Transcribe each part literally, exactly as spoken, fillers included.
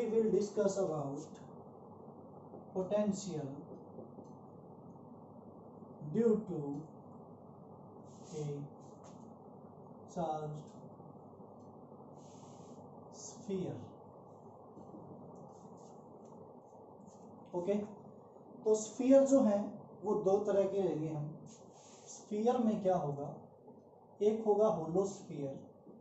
will discuss about potential due to a charged sphere. Okay, तो sphere जो है वो दो तरह के लेंगे हम। स्फीयर में क्या होगा, एक होगा होलो स्फीयर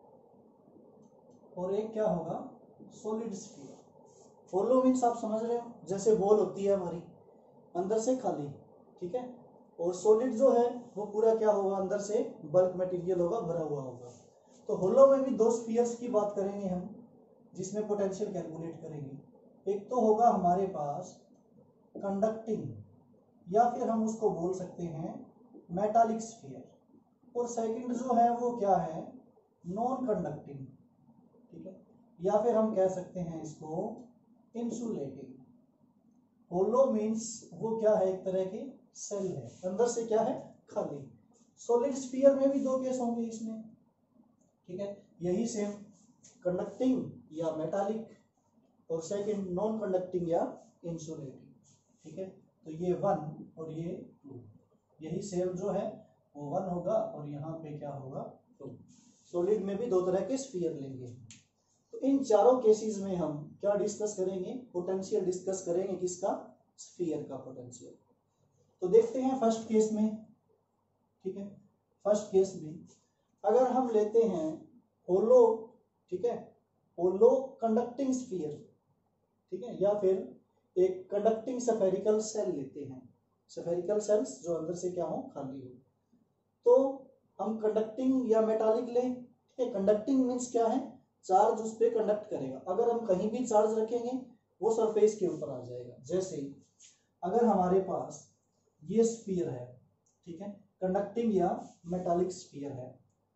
और एक क्या होगा सॉलिड स्फीयर। होलो मीन्स आप समझ रहे हो, जैसे बॉल होती है हमारी अंदर से खाली, ठीक है, और सॉलिड जो है वो पूरा क्या होगा, अंदर से बल्क मटेरियल होगा, भरा हुआ होगा। तो होलो में भी दो स्फीयर्स की बात करेंगे हम, जिसमें पोटेंशियल कैलकुलेट करेंगे। एक तो होगा हमारे पास कंडक्टिंग, या फिर हम उसको बोल सकते हैं मेटालिक स्फीयर, और सेकंड जो है वो क्या है, नॉन कंडक्टिंग, ठीक है, या फिर हम कह सकते हैं इसको इंसुलेटिंग। होलो मीन्स वो क्या है, एक तरह की सेल है, अंदर से क्या है, खाली। सॉलिड स्फीयर में भी दो केस होंगे इसमें, ठीक है, यही सेम, कंडक्टिंग या मेटालिक, और सेकंड नॉन कंडक्टिंग या इंसुलेटिंग, ठीक है। तो ये वन और ये टू, यही सेम जो है वो वन होगा और यहाँ पे क्या होगा टू। सॉलिड में भी दो तरह के स्फीयर लेंगे। तो इन चारों केसेस में हम क्या डिस्कस करेंगे, पोटेंशियल डिस्कस करेंगे, किसका, स्फीयर का पोटेंशियल। तो देखते हैं फर्स्ट केस में, ठीक है। फर्स्ट केस में अगर हम लेते हैं होलो, ठीक है, होलो कंडक्टिंग स्फीयर, ठीक है, या फिर एक कंडक्टिंग स्फेरिकल सेल लेते हैं, स्फेरिकल सेल्स जो अंदर से क्या हो, खाली हो, तो हम कंडक्टिंग या मेटालिक लें, ठीक है। कंडक्टिंग मीन्स क्या है, चार्ज उस पर कंडक्ट करेगा, अगर हम कहीं भी चार्ज रखेंगे वो सरफेस के ऊपर आ जाएगा। जैसे अगर हमारे पास ये स्फीयर है, ठीक है, कंडक्टिंग या मेटालिक स्फीयर है,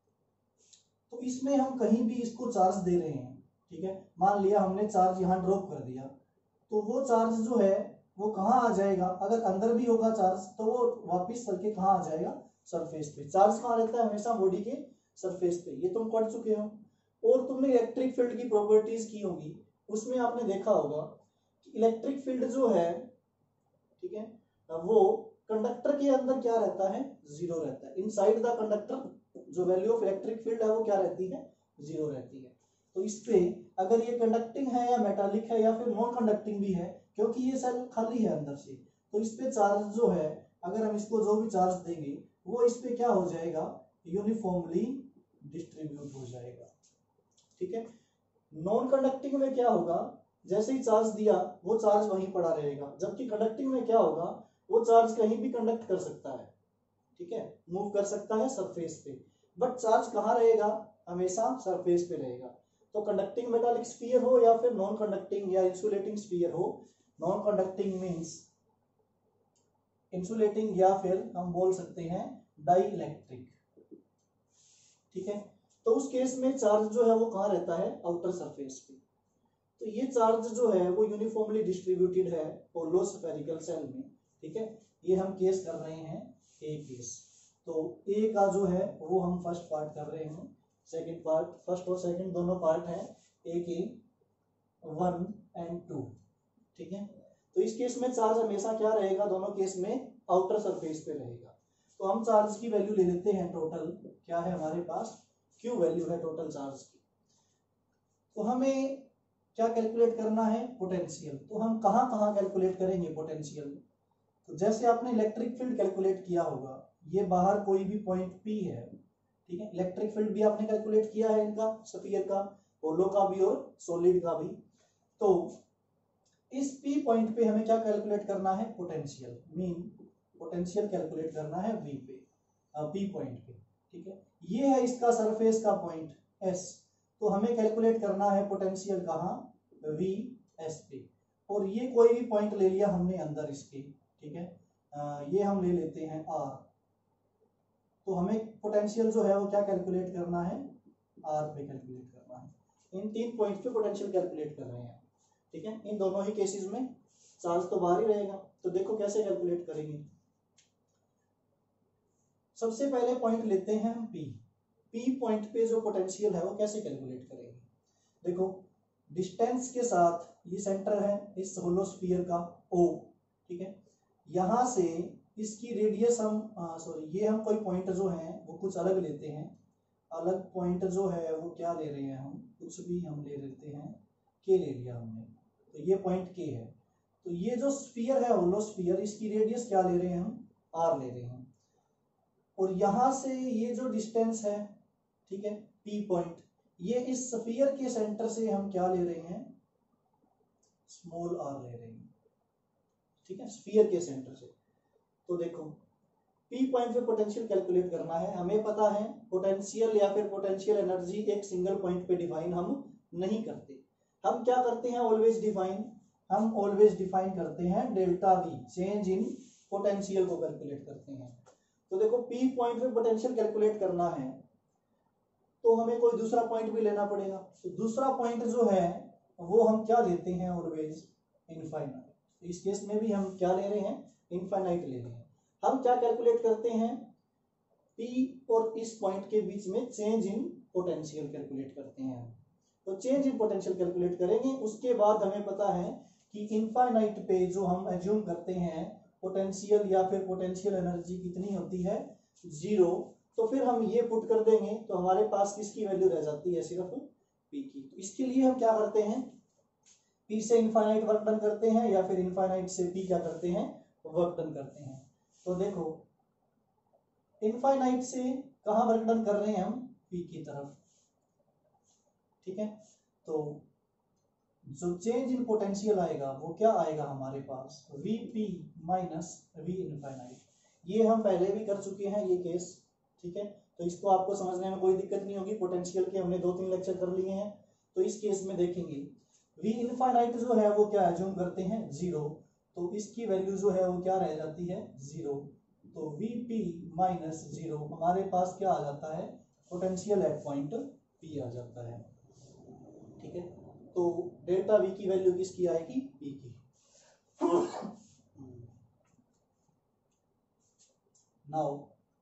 तो इसमें हम कहीं भी इसको चार्ज दे रहे हैं, ठीक है, मान लिया हमने चार्ज यहाँ ड्रॉप कर दिया, तो वो चार्ज जो है वो कहाँ आ जाएगा, अगर अंदर भी होगा चार्ज तो वो वापिस चल के कहाँ आ जाएगा, सरफेस पे। चार्ज कहाँ रहता है, हमेशा बॉडी के सरफेस पे, ये तुम पढ़ चुके हो। और तुमने इलेक्ट्रिक फील्ड की प्रॉपर्टीज की होगी, उसमें आपने देखा होगा कि इलेक्ट्रिक फील्ड जो है, ठीक है, वो कंडक्टर के अंदर क्या रहता है, जीरो रहता है। इनसाइड द कंडक्टर जो वैल्यू ऑफ इलेक्ट्रिक फील्ड है वो क्या रहती है, जीरो रहती है। तो इस पे अगर ये कंडक्टिंग है या मेटालिक है या फिर नॉन कंडक्टिंग भी है, क्योंकि ये सेल खाली है अंदर से, तो इस पे चार्ज जो है, अगर हम इसको जो भी चार्ज देंगे वो इस पे क्या हो जाएगा, यूनिफॉर्मली डिस्ट्रीब्यूट हो जाएगा, ठीक है। नॉन कंडक्टिंग में क्या होगा, जैसे ही चार्ज दिया वो चार्ज वहीं पड़ा रहेगा, जबकि कंडक्टिंग में क्या होगा, वो चार्ज कहीं भी कंडक्ट कर सकता है, ठीक है, मूव कर सकता है सरफेस पे, बट चार्ज कहाँ रहेगा, हमेशा सरफेस पे रहेगा। तो कंडक्टिंग मेटालिक स्फीयर हो या फिर नॉन कंडक्टिंग या इंसुलेटिंग स्फीयर हो, नॉन कंडक्टिंग मींस इंसुलेटिंग या फिर हम बोल सकते हैं डाइइलेक्ट्रिक, ठीक है। तो उस केस में चार्ज जो है वो कहाँ रहता है, आउटर सरफेस पे। तो ये चार्ज जो है वो यूनिफॉर्मली डिस्ट्रीब्यूटेड है होलो स्फेरिकल सेल में, ठीक है। ये हम केस कर रहे हैं ए केस। तो ए का जो है वो हम फर्स्ट पार्ट कर रहे हैं, सेकंड पार्ट, फर्स्ट और सेकंड दोनों पार्ट है ए के वन एंड टू, ठीक है। तो इस केस में चार्ज हमेशा क्या रहेगा, दोनों केस में आउटर सरफेस पे रहेगा। तो हम चार्ज की वैल्यू ले लेते हैं, टोटल क्या है हमारे पास, क्यू वैल्यू है टोटल चार्ज की। तो हमें क्या कैलकुलेट करना है, पोटेंशियल। तो हम कहाँ कहाँ कैलकुलेट करेंगे पोटेंशियल, तो जैसे आपने इलेक्ट्रिक फील्ड कैलकुलेट किया होगा, ये बाहर कोई भी पॉइंट पी है, ठीक है, इलेक्ट्रिक फील्ड भी आपने कैलकुलेट किया है इनका, स्फीयर का, होलो का भी और सॉलिड का भी। तो इस पी पॉइंट पे हमें क्या कैलकुलेट करना है, पोटेंशियल, मीन पोटेंशियल कैलकुलेट करना है वी पे, पी पॉइंट पे, ठीक है। ये है इसका सरफेस का पॉइंट एस, तो हमें कैलकुलेट करना है पोटेंशियल कहाँ, वी एस पे। और ये कोई भी पॉइंट ले लिया हमने अंदर इसके, ठीक है, आ, ये हम ले लेते हैं आर। तो हमें पोटेंशियल जो है वो क्या कैलकुलेट करना है, आर पे कैलकुलेट करना है। इन तीन पॉइंट पे पोटेंशियल कैलकुलेट कर रहे हैं, ठीक है। इन दोनों ही केसेस में चार्ज तो बाहर ही रहेगा, तो देखो कैसे कैलकुलेट करेंगे। सबसे पहले पॉइंट लेते हैं पी। पी पॉइंट पे जो पोटेंशियल है वो कैसे कैलकुलेट करेंगे, देखो डिस्टेंस के साथ ये सेंटर है इस होलो स्फीयर का O, ठीक है। यहाँ से इसकी रेडियस हम सॉरी ये हम कोई पॉइंट जो है वो कुछ अलग लेते हैं, अलग पॉइंट जो है वो क्या ले रहे हैं हम, कुछ भी हम ले लेते हैं, के ले लिया हमने, तो ये पॉइंट के है। तो ये जो स्फीयर है होलो स्फीयर, इसकी रेडियस क्या ले रहे हैं हम, आर ले रहे हैं। और यहाँ से ये जो डिस्टेंस है, ठीक है, पी पॉइंट, ये इस स्फीयर के सेंटर से हम क्या ले रहे हैं, स्मॉल आर ले रहे हैं, ठीक है, स्फीयर के सेंटर से। तो देखो पी पॉइंट पे पोटेंशियल कैलकुलेट करना है, हमें पता है पोटेंशियल या फिर पोटेंशियल एनर्जी एक सिंगल पॉइंट पे डिफाइन हम नहीं करते, हम क्या करते हैं ऑलवेज डिफाइन, हम ऑलवेज डिफाइन करते हैं delta V, change in potential को कैलकुलेट करते हैं। तो देखो पी पॉइंट पे पोटेंशियल कैलकुलेट करना है तो हमें कोई दूसरा पॉइंट भी लेना पड़ेगा, तो दूसरा पॉइंट जो है वो हम क्या लेते हैं, ऑलवेज इनफाइनाइट। इस केस में भी हम क्या ले रहे हैं, इनफाइनाइट ले रहे हैं। हम क्या कैलकुलेट करते हैं, P और इस पॉइंट के बीच में चेंज इन पोटेंशियल कैलकुलेट करते हैं। तो चेंज इन पोटेंशियल कैलकुलेट करेंगे, उसके बाद हमें पता है कि इनफाइनाइट पे जो हम एज्यूम करते हैं पोटेंशियल या फिर पोटेंशियल एनर्जी कितनी होती है, जीरो। तो फिर हम ये पुट कर देंगे तो हमारे पास किसकी वैल्यू रह जाती है, सिर्फ P की। तो इसके लिए हम क्या करते हैं, P से इनफाइनाइट वर्क डन करते हैं या फिर इनफाइनाइट से P क्या करते हैं, वर्क डन करते हैं। तो देखो इनफाइनाइट से कहाँ वर्क डन कर रहे हैं हम, P की तरफ, ठीक है। तो जो चेंज इन पोटेंशियल आएगा वो क्या आएगा हमारे पास, Vp माइनस वी इनफाइनाइट। ये हम पहले भी कर चुके हैं ये केस, ठीक है, तो इसको आपको समझने में कोई दिक्कत नहीं होगी, पोटेंशियल के हमने दो तीन लेक्चर कर लिए हैं। तो इस केस में देखेंगे वी इनफाइनाइट जो है वो क्या एज्यूम करते हैं, जीरो, तो इसकी वैल्यू जो है वो क्या रह जाती है, जीरो। तो Vp माइनस जीरो हमारे पास क्या आ जाता है, पोटेंशियल एट पॉइंट P आ जाता है, ठीक है। तो डेल्टा V की वैल्यू किसकी आएगी, P की। नाउ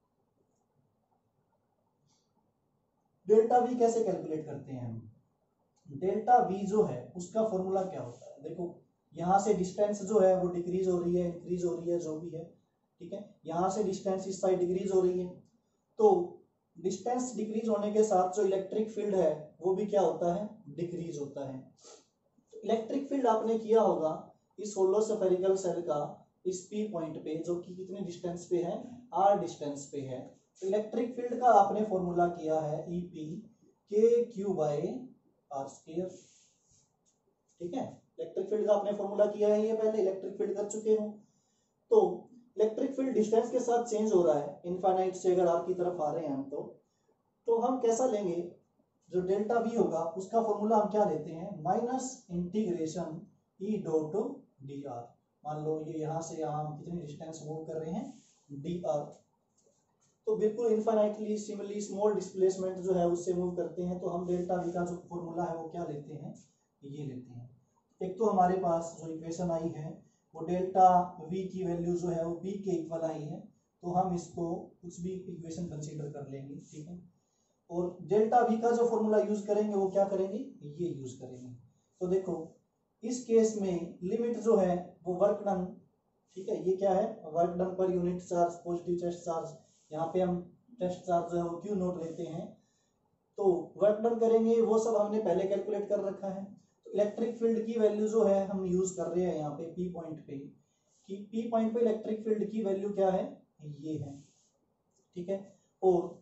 डेल्टा V कैसे कैलकुलेट करते हैं हम, डेल्टा V जो है उसका फॉर्मूला क्या होता है, देखो यहाँ से डिस्टेंस जो है वो डिक्रीज हो रही है, इंक्रीज हो रही है, जो भी है, ठीक है। यहाँ से डिस्टेंस इस साइड डिक्रीज हो रही है, तो डिस्टेंस डिक्रीज होने के साथ जो इलेक्ट्रिक फील्ड है वो भी क्या होता है, डिक्रीज होता है। तो इलेक्ट्रिक फील्ड आपने किया होगा इस होलो स्फेरिकल सेल का इस P पॉइंट पे, जो कि कितने डिस्टेंस पे है, R डिस्टेंस पे है। तो इलेक्ट्रिक फील्ड का आपने फॉर्मूला किया है E P K Q by R square, ठीक है। इलेक्ट्रिक फील्ड का आपने फॉर्मूला किया है, ये पहले इलेक्ट्रिक फील्ड कर चुके हो। तो इलेक्ट्रिक फील्ड डिस्टेंस के साथ चेंज हो रहा है, इनफाइनाइट से अगर आर की तरफ आ रहे हैं हम, तो तो हम कैसा लेंगे, जो डेल्टा वी होगा उसका फॉर्मूला हम क्या लेते हैं, minus integration E dot D R. मान लो ये यहाँ से यहाँ हम कितनी डिस्टेंस मूव कर रहे हैं, डी आर। तो बिल्कुल इनफाइनाइटली सिमिलरली स्मॉल डिस्प्लेसमेंट जो है उससे मूव करते हैं, तो हम डेल्टा वी का जो फॉर्मूला है वो क्या लेते हैं, ये लेते हैं। एक तो हमारे पास जो इक्वेशन आई है वो डेल्टा वी की वैल्यू जो है वो पी के इक्वल आई है, तो हम इसको कुछ भी इक्वेशन कंसीडर कर लेंगे, ठीक है। और डेल्टा वी का जो फॉर्मूला यूज करेंगे वो क्या करेंगे, ये यूज करेंगे। तो देखो इस केस में लिमिट जो है वो वर्क डन, ठीक है, ये क्या है, work done per unit charge, positive test charge, यहाँ पे हम टेस्ट चार्ज जो है वो क्यू नोट लेते हैं। तो वर्क डन करेंगे वो सब हमने पहले कैलकुलेट कर रखा है। तो इलेक्ट्रिक फील्ड की वैल्यू जो है हम यूज कर रहे हैं यहाँ पे P पॉइंट पे, कि P पॉइंट पे इलेक्ट्रिक फील्ड की वैल्यू क्या है, ये है, ठीक है। और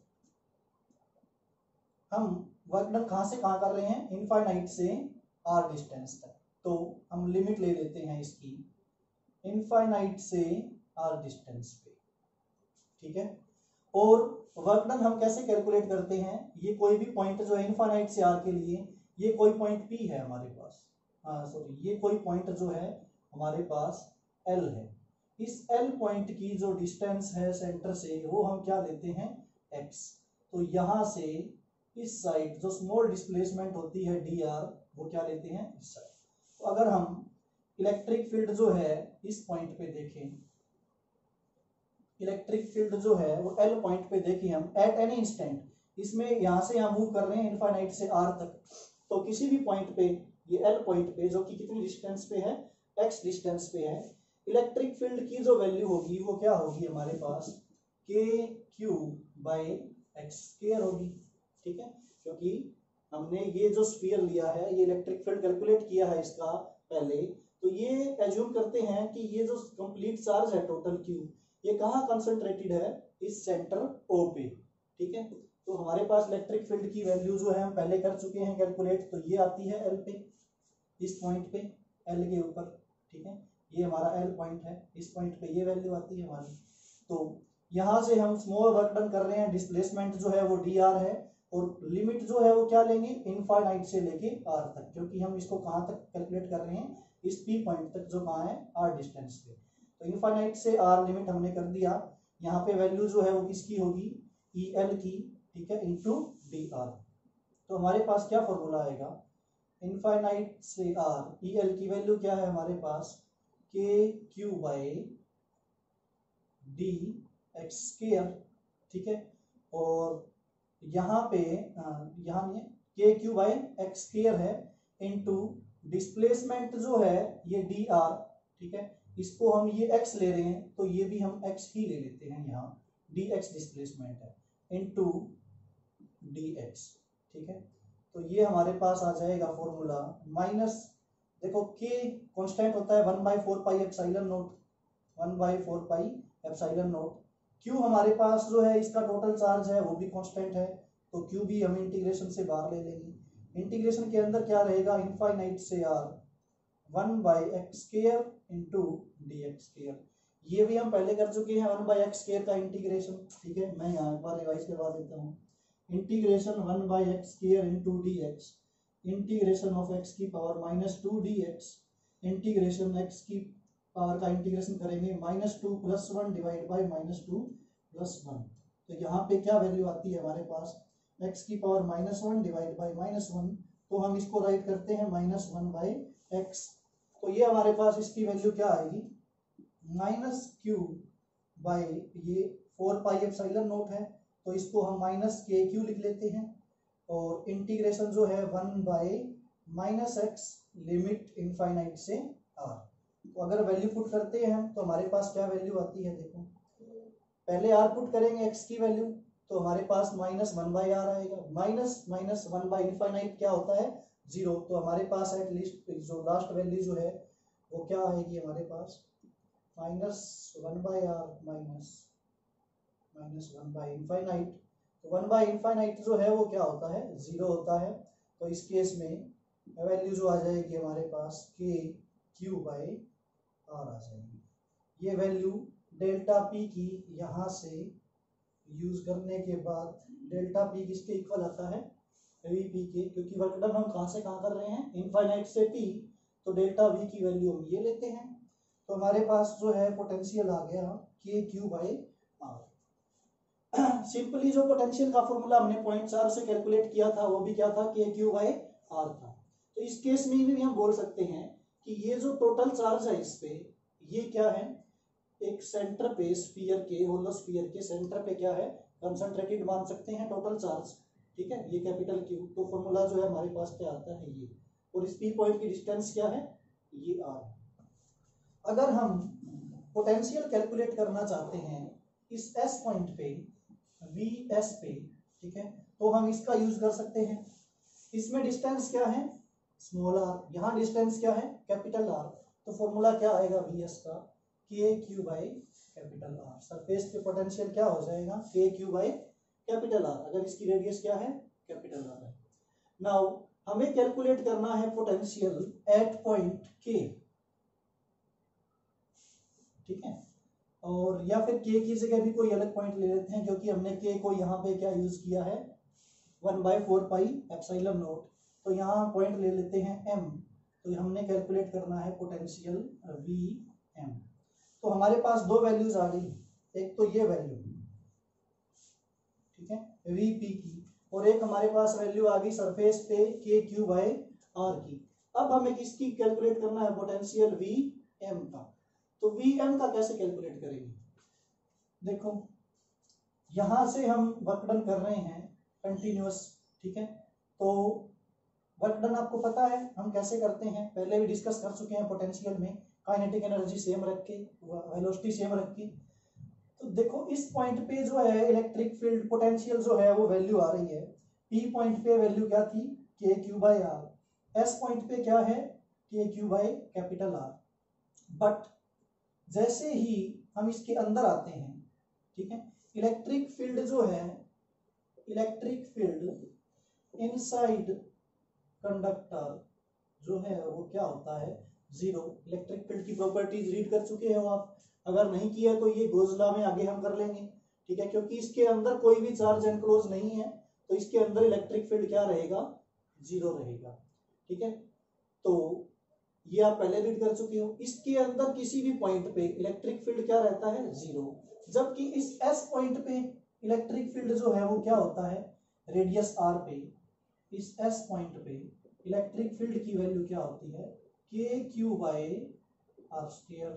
हम वर्क डन कहाँ से कहाँ कर रहे हैं, इनफाइनाइट से आर डिस्टेंस तक। तो हम लिमिट ले लेते हैं इसकी इनफाइनाइट से आर डिस्टेंस पे, ठीक है। और वर्क डन हम कैसे कैलकुलेट करते हैं, ये कोई भी पॉइंट जो है इनफाइनाइट से आर के लिए, ये कोई पॉइंट P है हमारे पास, हाँ सॉरी ये कोई पॉइंट जो है हमारे पास L है। इस L पॉइंट की जो डिस्टेंस है सेंटर से वो हम क्या लेते हैं, x। तो यहाँ से इस साइड जो स्मॉल डिस्प्लेसमेंट होती है डी आर, वो क्या लेते हैं, इस साइड। तो अगर हम इलेक्ट्रिक फील्ड जो है इस पॉइंट पे देखें, इलेक्ट्रिक फील्ड जो है वो L पॉइंट पे देखें हम, एट एनी इंस्टेंट, इसमें यहाँ से यहाँ मूव कर रहे हैं इनफाइनाइट से R तक, तो किसी भी पॉइंट पे ये एल पॉइंट पे, जो कि कितनी डिस्टेंस पे है, एक्स डिस्टेंस पे है, इलेक्ट्रिक फील्ड की जो वैल्यू होगी वो क्या होगी हमारे पास, K Q by X square होगी। ठीक है, क्योंकि हमने ये जो स्फीयर लिया है, ये इलेक्ट्रिक फील्ड कैलकुलेट किया है इसका पहले, तो ये एज्यूम करते हैं कि ये जो कंप्लीट चार्ज है टोटल क्यू, ये कहाँ कंसंट्रेटेड है, इस सेंटर ओ पे। ठीक है, तो हमारे पास इलेक्ट्रिक फील्ड की वैल्यू जो है हम पहले कर चुके हैं कैलकुलेट, तो ये आती है एल पे, इस पॉइंट पे एल के ऊपर। ठीक है, ये हमारा एल पॉइंट है, इस पॉइंट पे ये वैल्यू आती है हमारी। तो यहाँ से हम स्मॉल वर्क डन कर रहे हैं, डिस्प्लेसमेंट जो है वो डी आर है, और लिमिट जो है वो क्या लेंगे, इनफाइनाइट से लेके आर तक, क्योंकि हम इसको कहाँ तक कैलकुलेट कर रहे हैं, इस पी पॉइंट तक जो कहाँ है, आर डिस्टेंस पे। तो इनफाइनाइट से आर लिमिट हमने कर दिया। यहाँ पे वैल्यू जो है वो किसकी होगी, ई एल की। ठीक है, इंटू डी आर। तो हमारे पास क्या फॉर्मूला आएगा, इनफाइनाइट से आर, ई एल की वैल्यू क्या है हमारे पास, K Q by D X square. ठीक है, और यहाँ पे यहाँ नहीं है, K Q by X square है, इनटू डिस्प्लेसमेंट जो है ये डी आर। ठीक है, इसको हम ये x ले रहे हैं तो ये भी हम x ही ले लेते हैं, यहाँ dx डिस्प्लेसमेंट है, इनटू dx। ठीक है, तो ये हमारे पास आ जाएगा फॉर्मूला माइनस, देखो k कांस्टेंट होता है one by four pi epsilon naught, one by four pi epsilon naught. q हमारे पास जो है इसका टोटल चार्ज है वो भी कांस्टेंट है, तो q भी हम इंटीग्रेशन से बाहर ले लेंगे। इंटीग्रेशन के अंदर क्या रहेगा, इनफाइनाइट से r one by X square into D X square. ये भी हम पहले कर चुके हैं, वन बाई एक्स स्क्वायर का इंटीग्रेशन। ठीक है, मैं यहाँ एक बार रिवाइज करवा देता हूँ। Integration one by X square into D X, integration of X की power minus two D X, integration X की पावर का इंटीग्रेशन करेंगे minus two plus one divide by minus two plus one. तो यहाँ पे क्या वैल्यू आती है हमारे पास, एक्स की power minus one divide by minus one, तो हम इसको राइट करते हैं माइनस वन बाई एक्स। तो ये हमारे पास इसकी वैल्यू क्या आएगी, माइनस क्यू बाई ये फोर पाई एप्सिलॉन नोट है, तो इसको हम माइनस के क्यू लिख लेते हैं, और इंटीग्रेशन जो है one by minus X limit infinite से आर। तो अगर वैल्यू पुट करते हैं तो हमारे पास क्या वैल्यू आती है, देखो पहले आर पुट करेंगे एक्स की वैल्यू, तो हमारे पास माइनस वन बाई आर आएगा, minus minus one by infinite क्या होता है, जीरो। तो हमारे पास एट लीस्ट जो लास्ट वैल्यू जो है वो क्या आएगी हमारे पास, minus one by R minus minus one by infinite. तो वन बाई इनफाइनाइट जो है वो क्या होता है, जीरो होता है। तो इस केस में वैल्यू जो आ जाएगी हमारे पास के क्यू बाई आर आ जाएगी। ये वैल्यू डेल्टा पी की यहाँ से यूज करने के बाद डेल्टा पी किसके इक्वल आता है, वी पी के, क्योंकि वर्क डन हम कहाँ से कहाँ कर रहे हैं, इनफाइनाइट से पी, तो डेल्टा वी की वैल्यू हम ये लेते हैं। तो हमारे पास जो है पोटेंशियल आ गया K Q by R. Simply जो पोटेंशियल का फॉर्मूला हमने पॉइंट चार से कैलकुलेट किया था वो भी क्या था, के क्यू बाई आर था। तो इस केस में भी हम बोल सकते हैं कि ये जो टोटल चार्ज है इस पे, ये क्या है, एक सेंटर पे स्फीयर के, होलो स्फीयर के सेंटर पे क्या है, कंसंट्रेटेड मान सकते हैं टोटल चार्ज। ठीक है, ये कैपिटल क्यू। तो फॉर्मूला जो है हमारे पास क्या आता है ये, और इस पी पॉइंट की डिस्टेंस क्या है, ये आर। अगर हम पोटेंशियल कैलकुलेट करना चाहते हैं इस एस पॉइंट पे, वी एस पे, ठीक है, तो हम इसका यूज कर सकते हैं। इसमें डिस्टेंस क्या है, स्मॉल आर, यहाँ डिस्टेंस क्या है, कैपिटल आर। तो फॉर्मूला क्या आएगा वी एस का, K Q by capital R. Surface पे पोटेंशियल क्या हो जाएगा, के क्यू बाई कैपिटल आर, अगर इसकी रेडियस क्या है, कैपिटल आर है। नाउ हमें कैलकुलेट करना है पोटेंशियल एट पॉइंट के, ठीक है, और या फिर के की जगह भी कोई अलग पॉइंट ले लेते हैं, क्योंकि हमने के को यहाँ पे क्या यूज किया है, one by four pi epsilon naught. तो यहाँ पॉइंट ले लेते हैं एम। तो हमने कैलकुलेट करना है पोटेंशियल वी एम। तो हमारे पास दो वैल्यूज आ गई, एक तो ये वैल्यू, ठीक है, वी पी की, और एक हमारे पास वैल्यू आ गई सरफेस पे के क्यू बाई आर की। अब हमें किसकी कैलकुलेट करना है, पोटेंशियल वी एम का। तो वी एम का कैसे कैलकुलेट करेंगे, देखो यहां से हम वर्क डन कर रहे हैं कंटिन्यूअस, ठीक है, तो वर्क डन आपको पता है हम कैसे करते हैं, पहले भी डिस्कस कर चुके हैं पोटेंशियल में, काइनेटिक एनर्जी सेम रख के, वेलोसिटी सेम रख के। तो देखो इस पॉइंट पे जो है इलेक्ट्रिक फील्ड पोटेंशियल जो है वो वैल्यू आ रही है, पी पॉइंट पे वैल्यू क्या थी, K Q by R, S point पे क्या है, K Q by capital R. But जैसे ही हम इसके अंदर आते हैं, ठीक है, इलेक्ट्रिक फील्ड जो है, इलेक्ट्रिक फील्ड इनसाइड कंडक्टर जो है वो क्या होता है, जीरो। इलेक्ट्रिक फील्ड की प्रॉपर्टीज रीड कर चुके हो आप, अगर नहीं किया तो ये गोजला में आगे हम कर लेंगे, ठीक है, क्योंकि इसके अंदर कोई भी चार्ज एनक्लोज नहीं है, तो इसके अंदर इलेक्ट्रिक फील्ड क्या रहेगा, जीरो रहेगा, ठीक है। तो ये आप पहले रीड कर चुके हो। इसके अंदर किसी भी पॉइंट पे इलेक्ट्रिक फील्ड क्या रहता है, जीरो, जबकि इस एस पॉइंट पे इलेक्ट्रिक फील्ड जो है वो क्या होता है, रेडियस आर पे, इस एस पॉइंट पे इलेक्ट्रिक फील्ड की वैल्यू क्या होती है, K Q by R square,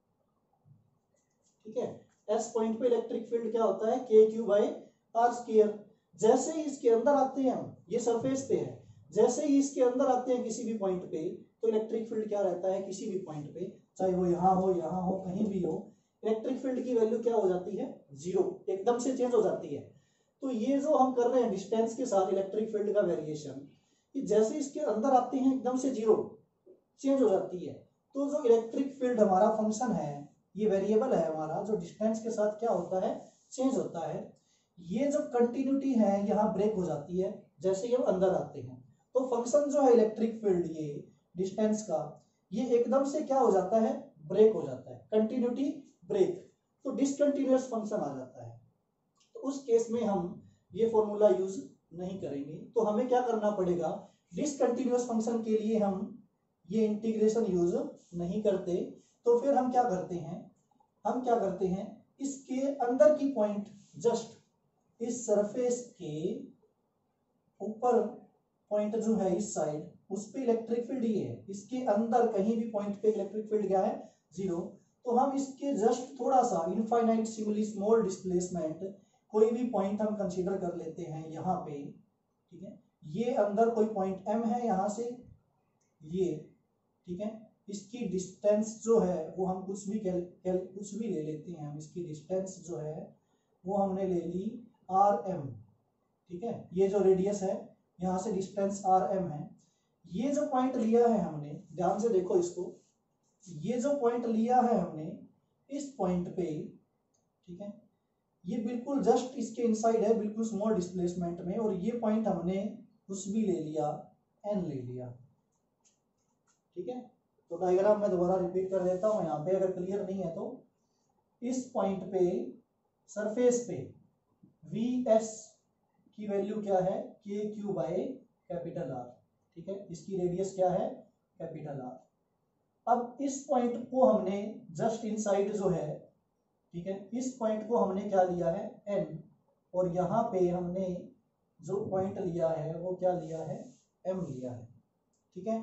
ठीक है। एस पॉइंट पे इलेक्ट्रिक फील्ड क्या होता है, K Q by R square. जैसे ही इसके अंदर आते हैं हम, ये सरफेस पे है, जैसे ही इसके अंदर आते हैं किसी भी पॉइंट पे, तो इलेक्ट्रिक फील्ड क्या रहता है, किसी भी पॉइंट पे, चाहे वो यहाँ हो, यहाँ हो, कहीं भी हो, इलेक्ट्रिक फील्ड की वैल्यू क्या हो जाती है, जीरो, एकदम से चेंज हो जाती है। तो ये जो हम कर रहे हैं डिस्टेंस के साथ इलेक्ट्रिक फील्ड का वेरिएशन, जैसे इसके अंदर आते हैं एकदम से जीरो चेंज हो जाती है। तो जो इलेक्ट्रिक फील्ड हमारा फंक्शन है, ये वेरिएबल है हमारा, जो डिस्टेंस के साथ क्या होता है, चेंज होता है। ये जो कंटिन्यूटी है यहाँ ब्रेक हो जाती है जैसे ही हम अंदर आते हैं। तो फंक्शन जो है इलेक्ट्रिक फील्ड ये डिस्टेंस का, ये एकदम से क्या हो जाता है, ब्रेक हो जाता है, कंटिन्यूटी ब्रेक, तो डिसकंटिन्यूअस फंक्शन आ जाता है। तो उस केस में हम ये फॉर्मूला यूज नहीं करेंगे। तो हमें क्या करना पड़ेगा, डिसकंटिन्यूअस फंक्शन के लिए हम ये इंटीग्रेशन यूज नहीं करते। तो फिर हम क्या करते हैं, हम क्या करते हैं, इसके अंदर की पॉइंट जस्ट इस सरफेस के ऊपर पॉइंट जो है इस साइड, उस पे इलेक्ट्रिक फील्ड ये है, इसके अंदर कहीं भी पॉइंट पे इलेक्ट्रिक फील्ड क्या है, जीरो। तो हम इसके जस्ट थोड़ा सा इनफाइनाइट सिमिली स्मॉल डिस्प्लेसमेंट, कोई भी पॉइंट हम कंसीडर कर लेते हैं यहाँ पे, ठीक है, ये अंदर कोई पॉइंट एम है यहाँ से ये, ठीक है, इसकी डिस्टेंस जो है वो हम कुछ भी कैल, कैल कुछ भी ले लेते हैं हम, इसकी डिस्टेंस जो है वो हमने ले ली आर एम, ठीक है, ये जो रेडियस है यहाँ से डिस्टेंस आर एम है। ये जो पॉइंट लिया है हमने, ध्यान से देखो इसको, ये जो पॉइंट लिया है हमने इस पॉइंट पे, ठीक है, ये बिल्कुल जस्ट इसके इनसाइड है, बिल्कुल स्मॉल डिस्प्लेसमेंट में, और ये पॉइंट हमने कुछ भी ले लिया, एन ले लिया, ठीक है। तो डायग्राम में दोबारा रिपीट कर देता हूँ यहाँ पे, अगर क्लियर नहीं है तो। इस पॉइंट पे सरफेस पे वी एस की वैल्यू क्या है, K Q by capital are, ठीक है, इसकी रेडियस क्या है, कैपिटल आर। अब इस पॉइंट को हमने जस्ट इनसाइड जो है, ठीक है, इस पॉइंट को हमने क्या लिया है, एन, और यहाँ पे हमने जो पॉइंट लिया है वो क्या लिया है, एम लिया है, ठीक है।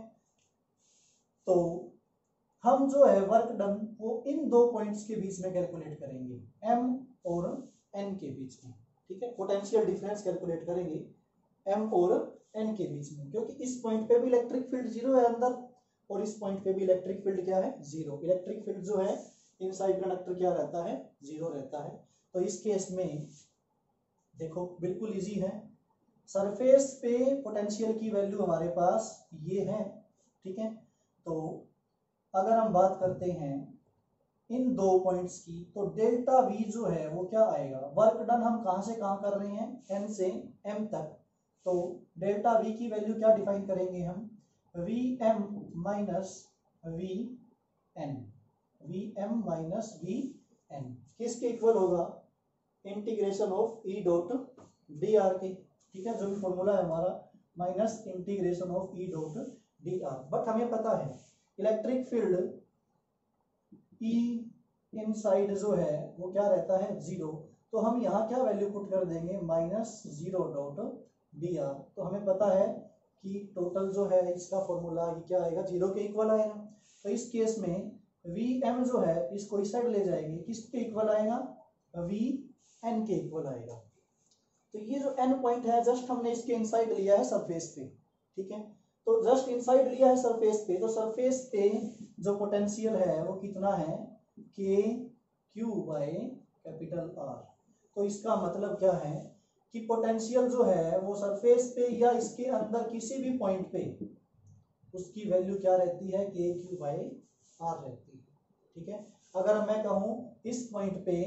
तो हम जो है वर्क डन वो इन दो पॉइंट्स के बीच में कैलकुलेट करेंगे, एम और एन के बीच में, ठीक है, पोटेंशियल डिफरेंस कैलकुलेट करेंगे एम और एन के बीच में, क्योंकि इस पॉइंट पे भी इलेक्ट्रिक फील्ड जीरो है अंदर, और इस पॉइंट पे भी इलेक्ट्रिक फील्ड क्या है, जीरो। इलेक्ट्रिक फील्ड जो है इनसाइड कंडक्टर क्या रहता है, जीरो रहता है। तो इस केस में देखो बिल्कुल इजी है, सरफेस पे पोटेंशियल की वैल्यू हमारे पास ये है, ठीक है। तो अगर हम बात करते हैं इन दो पॉइंट्स की, तो डेल्टा वी जो है वो क्या आएगा, वर्क डन हम कहां से कहां कर रहे हैं, एन से एम तक, तो डेल्टा वी की वैल्यू क्या डिफाइन करेंगे हम, V M minus V N, V M minus V N किसके इक्वल होगा, integration of E dot D R के, ठीक है, जो भी फॉर्मूला है हमारा, minus integration of E dot D R. But हमें पता है इलेक्ट्रिक फील्ड ई इनसाइड जो है वो क्या रहता है, जीरो, तो हम यहाँ क्या वैल्यू पुट कर देंगे, minus zero dot D R. तो हमें पता है कि टोटल जो है इसका फॉर्मूला ये क्या आएगा, जीरो के इक्वल आएगा। तो इस केस में वी एम जो है इसको इस साइड ले जाएंगे, किसके इक्वल आएगा, वी एन के इक्वल आएगा। तो ये जो एन पॉइंट है जस्ट हमने इसके इनसाइड लिया है सरफेस पे, ठीक है। तो जस्ट इनसाइड लिया है सरफेस पे, तो सरफेस पे जो पोटेंशियल है वो कितना है, K Q bye capital are. तो इसका मतलब क्या है कि पोटेंशियल जो है वो सरफेस पे या इसके अंदर किसी भी पॉइंट पे उसकी वैल्यू क्या रहती है, के क्यू बाय आर रहती है। ठीक है, अगर मैं कहूं इस पॉइंट पे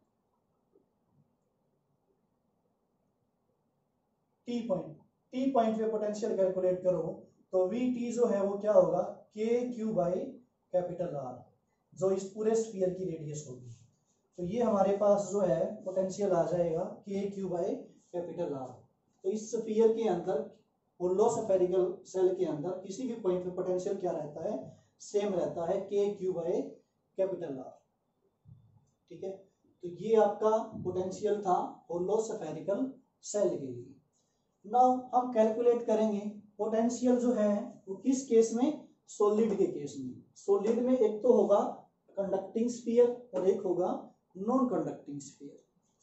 टी पॉइंट टी पॉइंट पे पोटेंशियल कैलकुलेट करो तो वी टी जो है वो क्या होगा, K Q bye capital are, जो इस पूरे स्फीयर की रेडियस होगी। तो ये हमारे पास जो है पोटेंशियल आ जाएगा के क्यू बाय कैपिटल आर। तो इस स्फीयर के अंदर होलो स्फेरिकल सेल के अंदर किसी भी पॉइंट पे पोटेंशियल क्या रहता है, सेम रहता है, K Q bye capital are. ठीक है, तो ये आपका पोटेंशियल था होलो स्फेरिकल सेल के लिए। नाउ हम कैलकुलेट करेंगे पोटेंशियल जो है वो किस केस में, सॉलिड के केस में। सॉलिड में एक तो होगा कंडक्टिंग स्फीयर और एक होगा नॉन कंडक्टिंग स्फीयर।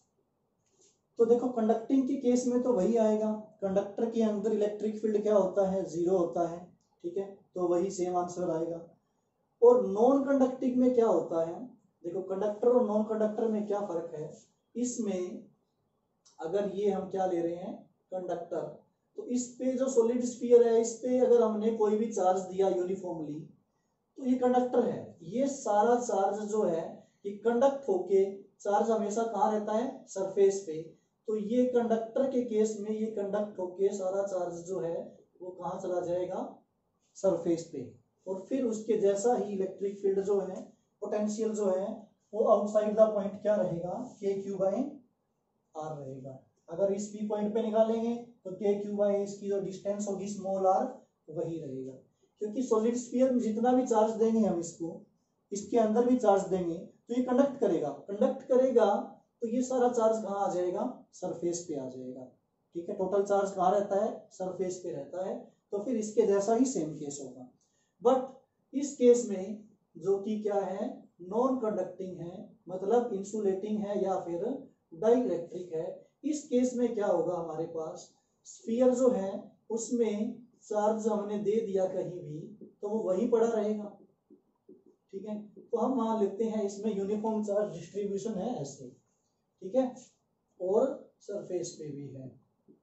तो देखो कंडक्टिंग के केस में तो वही आएगा, कंडक्टर के अंदर इलेक्ट्रिक फील्ड क्या होता है, जीरो होता है। ठीक है, तो वही सेम आंसर आएगा। और नॉन कंडक्टिंग में क्या होता है, देखो कंडक्टर और नॉन कंडक्टर में क्या फर्क है, इसमें अगर ये हम क्या ले रहे हैं कंडक्टर, तो इस पे जो सॉलिड स्फीयर है इस पे अगर हमने कोई भी चार्ज दिया यूनिफॉर्मली तो ये कंडक्टर है। ये सारा चार्ज जो है ये कंडक्ट होके, चार्ज हमेशा कहाँ रहता है, सरफेस पे। तो ये कंडक्टर के केस में ये कंडक्ट होके सारा चार्ज जो है वो कहाँ चला जाएगा, सरफेस पे। और फिर उसके जैसा ही इलेक्ट्रिक फील्ड जो है, पोटेंशियल जो है वो आउटसाइड द पॉइंट क्या रहेगा, के क्यू बाय आर रहेगा। अगर इस पी पॉइंट पे निकालेंगे तो के क्यू बाय इसकी जो डिस्टेंस होगी स्मॉल आर वही रहेगा, क्योंकि सॉलिड स्फीयर में जितना भी चार्ज देंगे हम इसको, इसके अंदर भी चार्ज देंगे तो ये कंडक्ट करेगा, कंडक्ट करेगा तो ये सारा चार्ज कहाँ आ जाएगा, सरफेस पे आ जाएगा। ठीक है, टोटल चार्ज कहाँ रहता है, सरफेस पे रहता है। तो फिर इसके जैसा ही सेम केस होगा। बट इस केस में जो कि क्या है, नॉन कंडक्टिंग है, मतलब इंसुलेटिंग है या फिर डाइइलेक्ट्रिक है, इस केस में क्या होगा, हमारे पास स्फीयर जो है उसमें चार्ज हमने दे दिया कहीं भी तो वो वही पड़ा रहेगा। ठीक है, तो हम मान लेते हैं इसमें यूनिफॉर्म चार्ज डिस्ट्रीब्यूशन है ऐसे। ठीक है, और सरफेस पे भी है।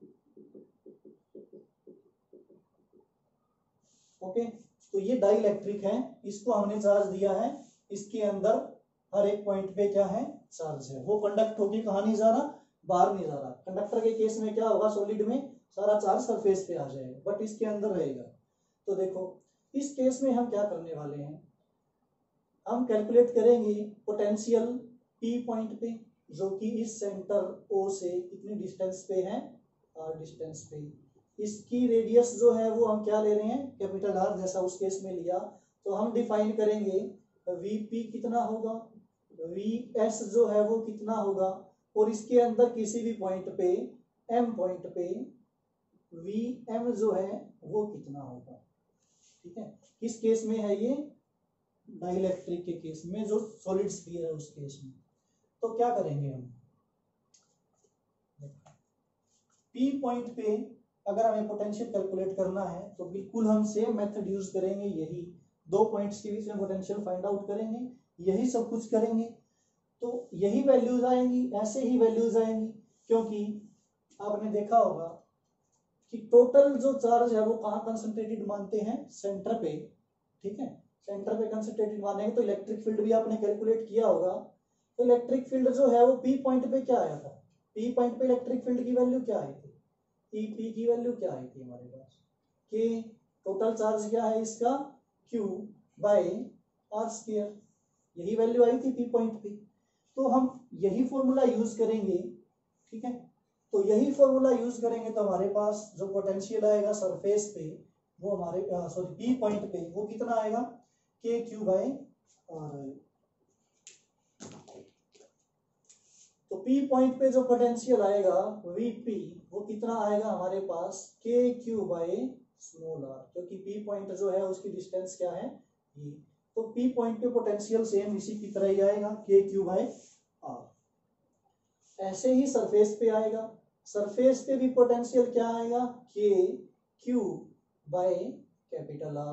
ओके, तो ये डाइइलेक्ट्रिक है, इसको हमने चार्ज दिया है, इसके अंदर हर एक पॉइंट पे क्या है, चार्ज है। वो कंडक्ट होके कहाँ नहीं जा रहा, बाहर नहीं जा रहा। कंडक्टर के केस में क्या होगा, सॉलिड में सारा चार्ज सरफेस पे आ जाएगा, बट इसके अंदर रहेगा। तो देखो इस केस में हम क्या करने वाले हैं, हम कैलकुलेट करेंगे पोटेंशियल पी पॉइंट पे, जो कि इस सेंटर ओ से कितनी डिस्टेंस पे है, आर डिस्टेंस पे। इसकी रेडियस जो है वो हम क्या ले रहे हैं, कैपिटल आर, जैसा उस केस में लिया। तो हम डिफाइन करेंगे वी पी कितना होगा, वी एस जो है वो कितना होगा, और इसके अंदर किसी भी पॉइंट पे, एम पॉइंट पे वी एम जो है वो कितना होगा। ठीक है, किस केस में है ये, डाइइलेक्ट्रिक के केस में, जो सॉलिड स्फीयर है उस केस में। तो क्या करेंगे हम, पी पॉइंट पे अगर हमें पोटेंशियल कैलकुलेट करना है तो बिल्कुल हम सेम मेथड यूज करेंगे, यही दो पॉइंट्स के बीच में पोटेंशियल फाइंड आउट करेंगे, यही सब कुछ करेंगे। तो यही वैल्यूज आएंगी, ऐसे ही वैल्यूज आएंगी, क्योंकि आपने देखा होगा कि टोटल जो चार्ज है वो कहाँ कंसंट्रेटेड मानते हैं, सेंटर पे। ठीक है, सेंटर पे कंसंट्रेटेड मानेंगे तो इलेक्ट्रिक फील्ड भी आपने कैलकुलेट किया होगा। तो इलेक्ट्रिक फील्ड जो है वो पी पॉइंट पे क्या आया था, पी पॉइंट पे इलेक्ट्रिक फील्ड की वैल्यू क्या आई थी, ई पी की वैल्यू क्या आई थी हमारे पास, कि टोटल चार्ज क्या है इसका, क्यू बाय आर स्क्वायर, यही वैल्यू आई थी पी पॉइंट पे। तो हम यही फॉर्मूला यूज करेंगे। ठीक है, तो यही फॉर्मूला यूज करेंगे तो हमारे पास जो पोटेंशियल आएगा सरफेस पे वो हमारे सॉरी पी पॉइंट पे वो कितना आएगा, के क्यू बाय आर। तो पी पॉइंट पे जो पोटेंशियल आएगा वीपी वो कितना आएगा हमारे पास, K Q by small R, क्योंकि पी पॉइंट जो है उसकी डिस्टेंस क्या है, ये। तो पी पॉइंट पे पोटेंशियल सेम इसी की तरह ही आएगा, के क्यू बाय आर। ऐसे ही सरफेस पे आएगा, सरफेस पे भी पोटेंशियल क्या आएगा, K Q bye capital are,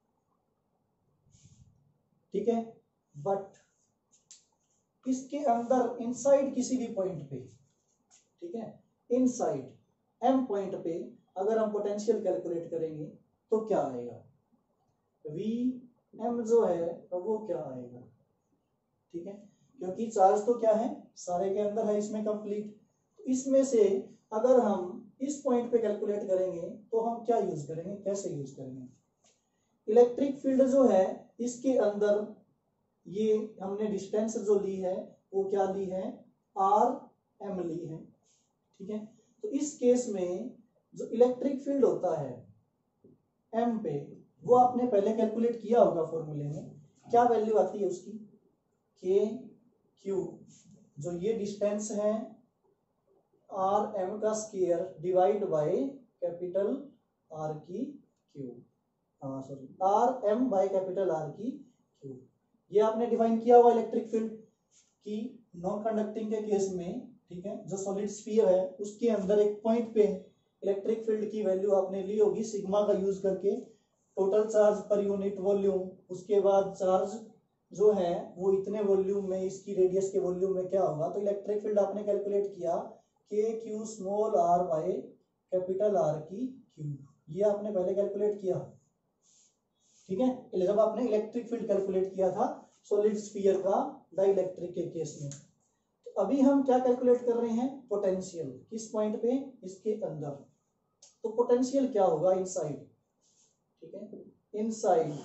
ठीक है। बट इसके अंदर इनसाइड किसी भी पॉइंट पे, ठीक है, इनसाइड एम पॉइंट पे अगर हम पोटेंशियल कैलकुलेट करेंगे तो क्या आएगा, वी एम जो है वो क्या आएगा, ठीक है, क्योंकि चार्ज तो क्या है सारे के अंदर है इसमें कंप्लीट। तो इसमें से अगर हम इस पॉइंट पे कैलकुलेट करेंगे तो हम क्या यूज करेंगे, कैसे यूज करेंगे, इलेक्ट्रिक फील्ड जो है इसके अंदर ये हमने डिस्टेंस जो ली है वो क्या ली है, आर एम ली है, ठीक है। तो इस केस में जो इलेक्ट्रिक फील्ड होता है एम पे वो आपने पहले कैलकुलेट किया होगा फॉर्मूले में, क्या वैल्यू आती है उसकी, के क्यू, जो ये डिस्टेंस है आर एम का square divide by capital R की क्यू, हाँ sorry R M by capital R की क्यू, ये आपने डिफाइन किया हुआ इलेक्ट्रिक फील्ड की नॉन कंडक्टिंग के केस में, ठीक है। जो सॉलिड स्फीयर है उसके अंदर एक पॉइंट पे इलेक्ट्रिक फील्ड की वैल्यू आपने ली होगी सिग्मा का यूज करके, total charge per unit volume, उसके बाद चार्ज जो है वो इतने वॉल्यूम में, इसकी रेडियस के वॉल्यूम में क्या होगा, तो इलेक्ट्रिक फील्ड आपने कैलकुलेट किया K Q small R by capital R की क्यू, ये आपने पहले कैलकुलेट किया, ठीक है, जब आपने इलेक्ट्रिक फील्ड कैलकुलेट किया था सॉलिड स्फीयर का डाइइलेक्ट्रिक के केस में। तो अभी हम क्या कैलकुलेट कर रहे हैं, पोटेंशियल, किस पॉइंट पे, इसके अंदर। तो पोटेंशियल क्या होगा इनसाइड, ठीक है, इनसाइड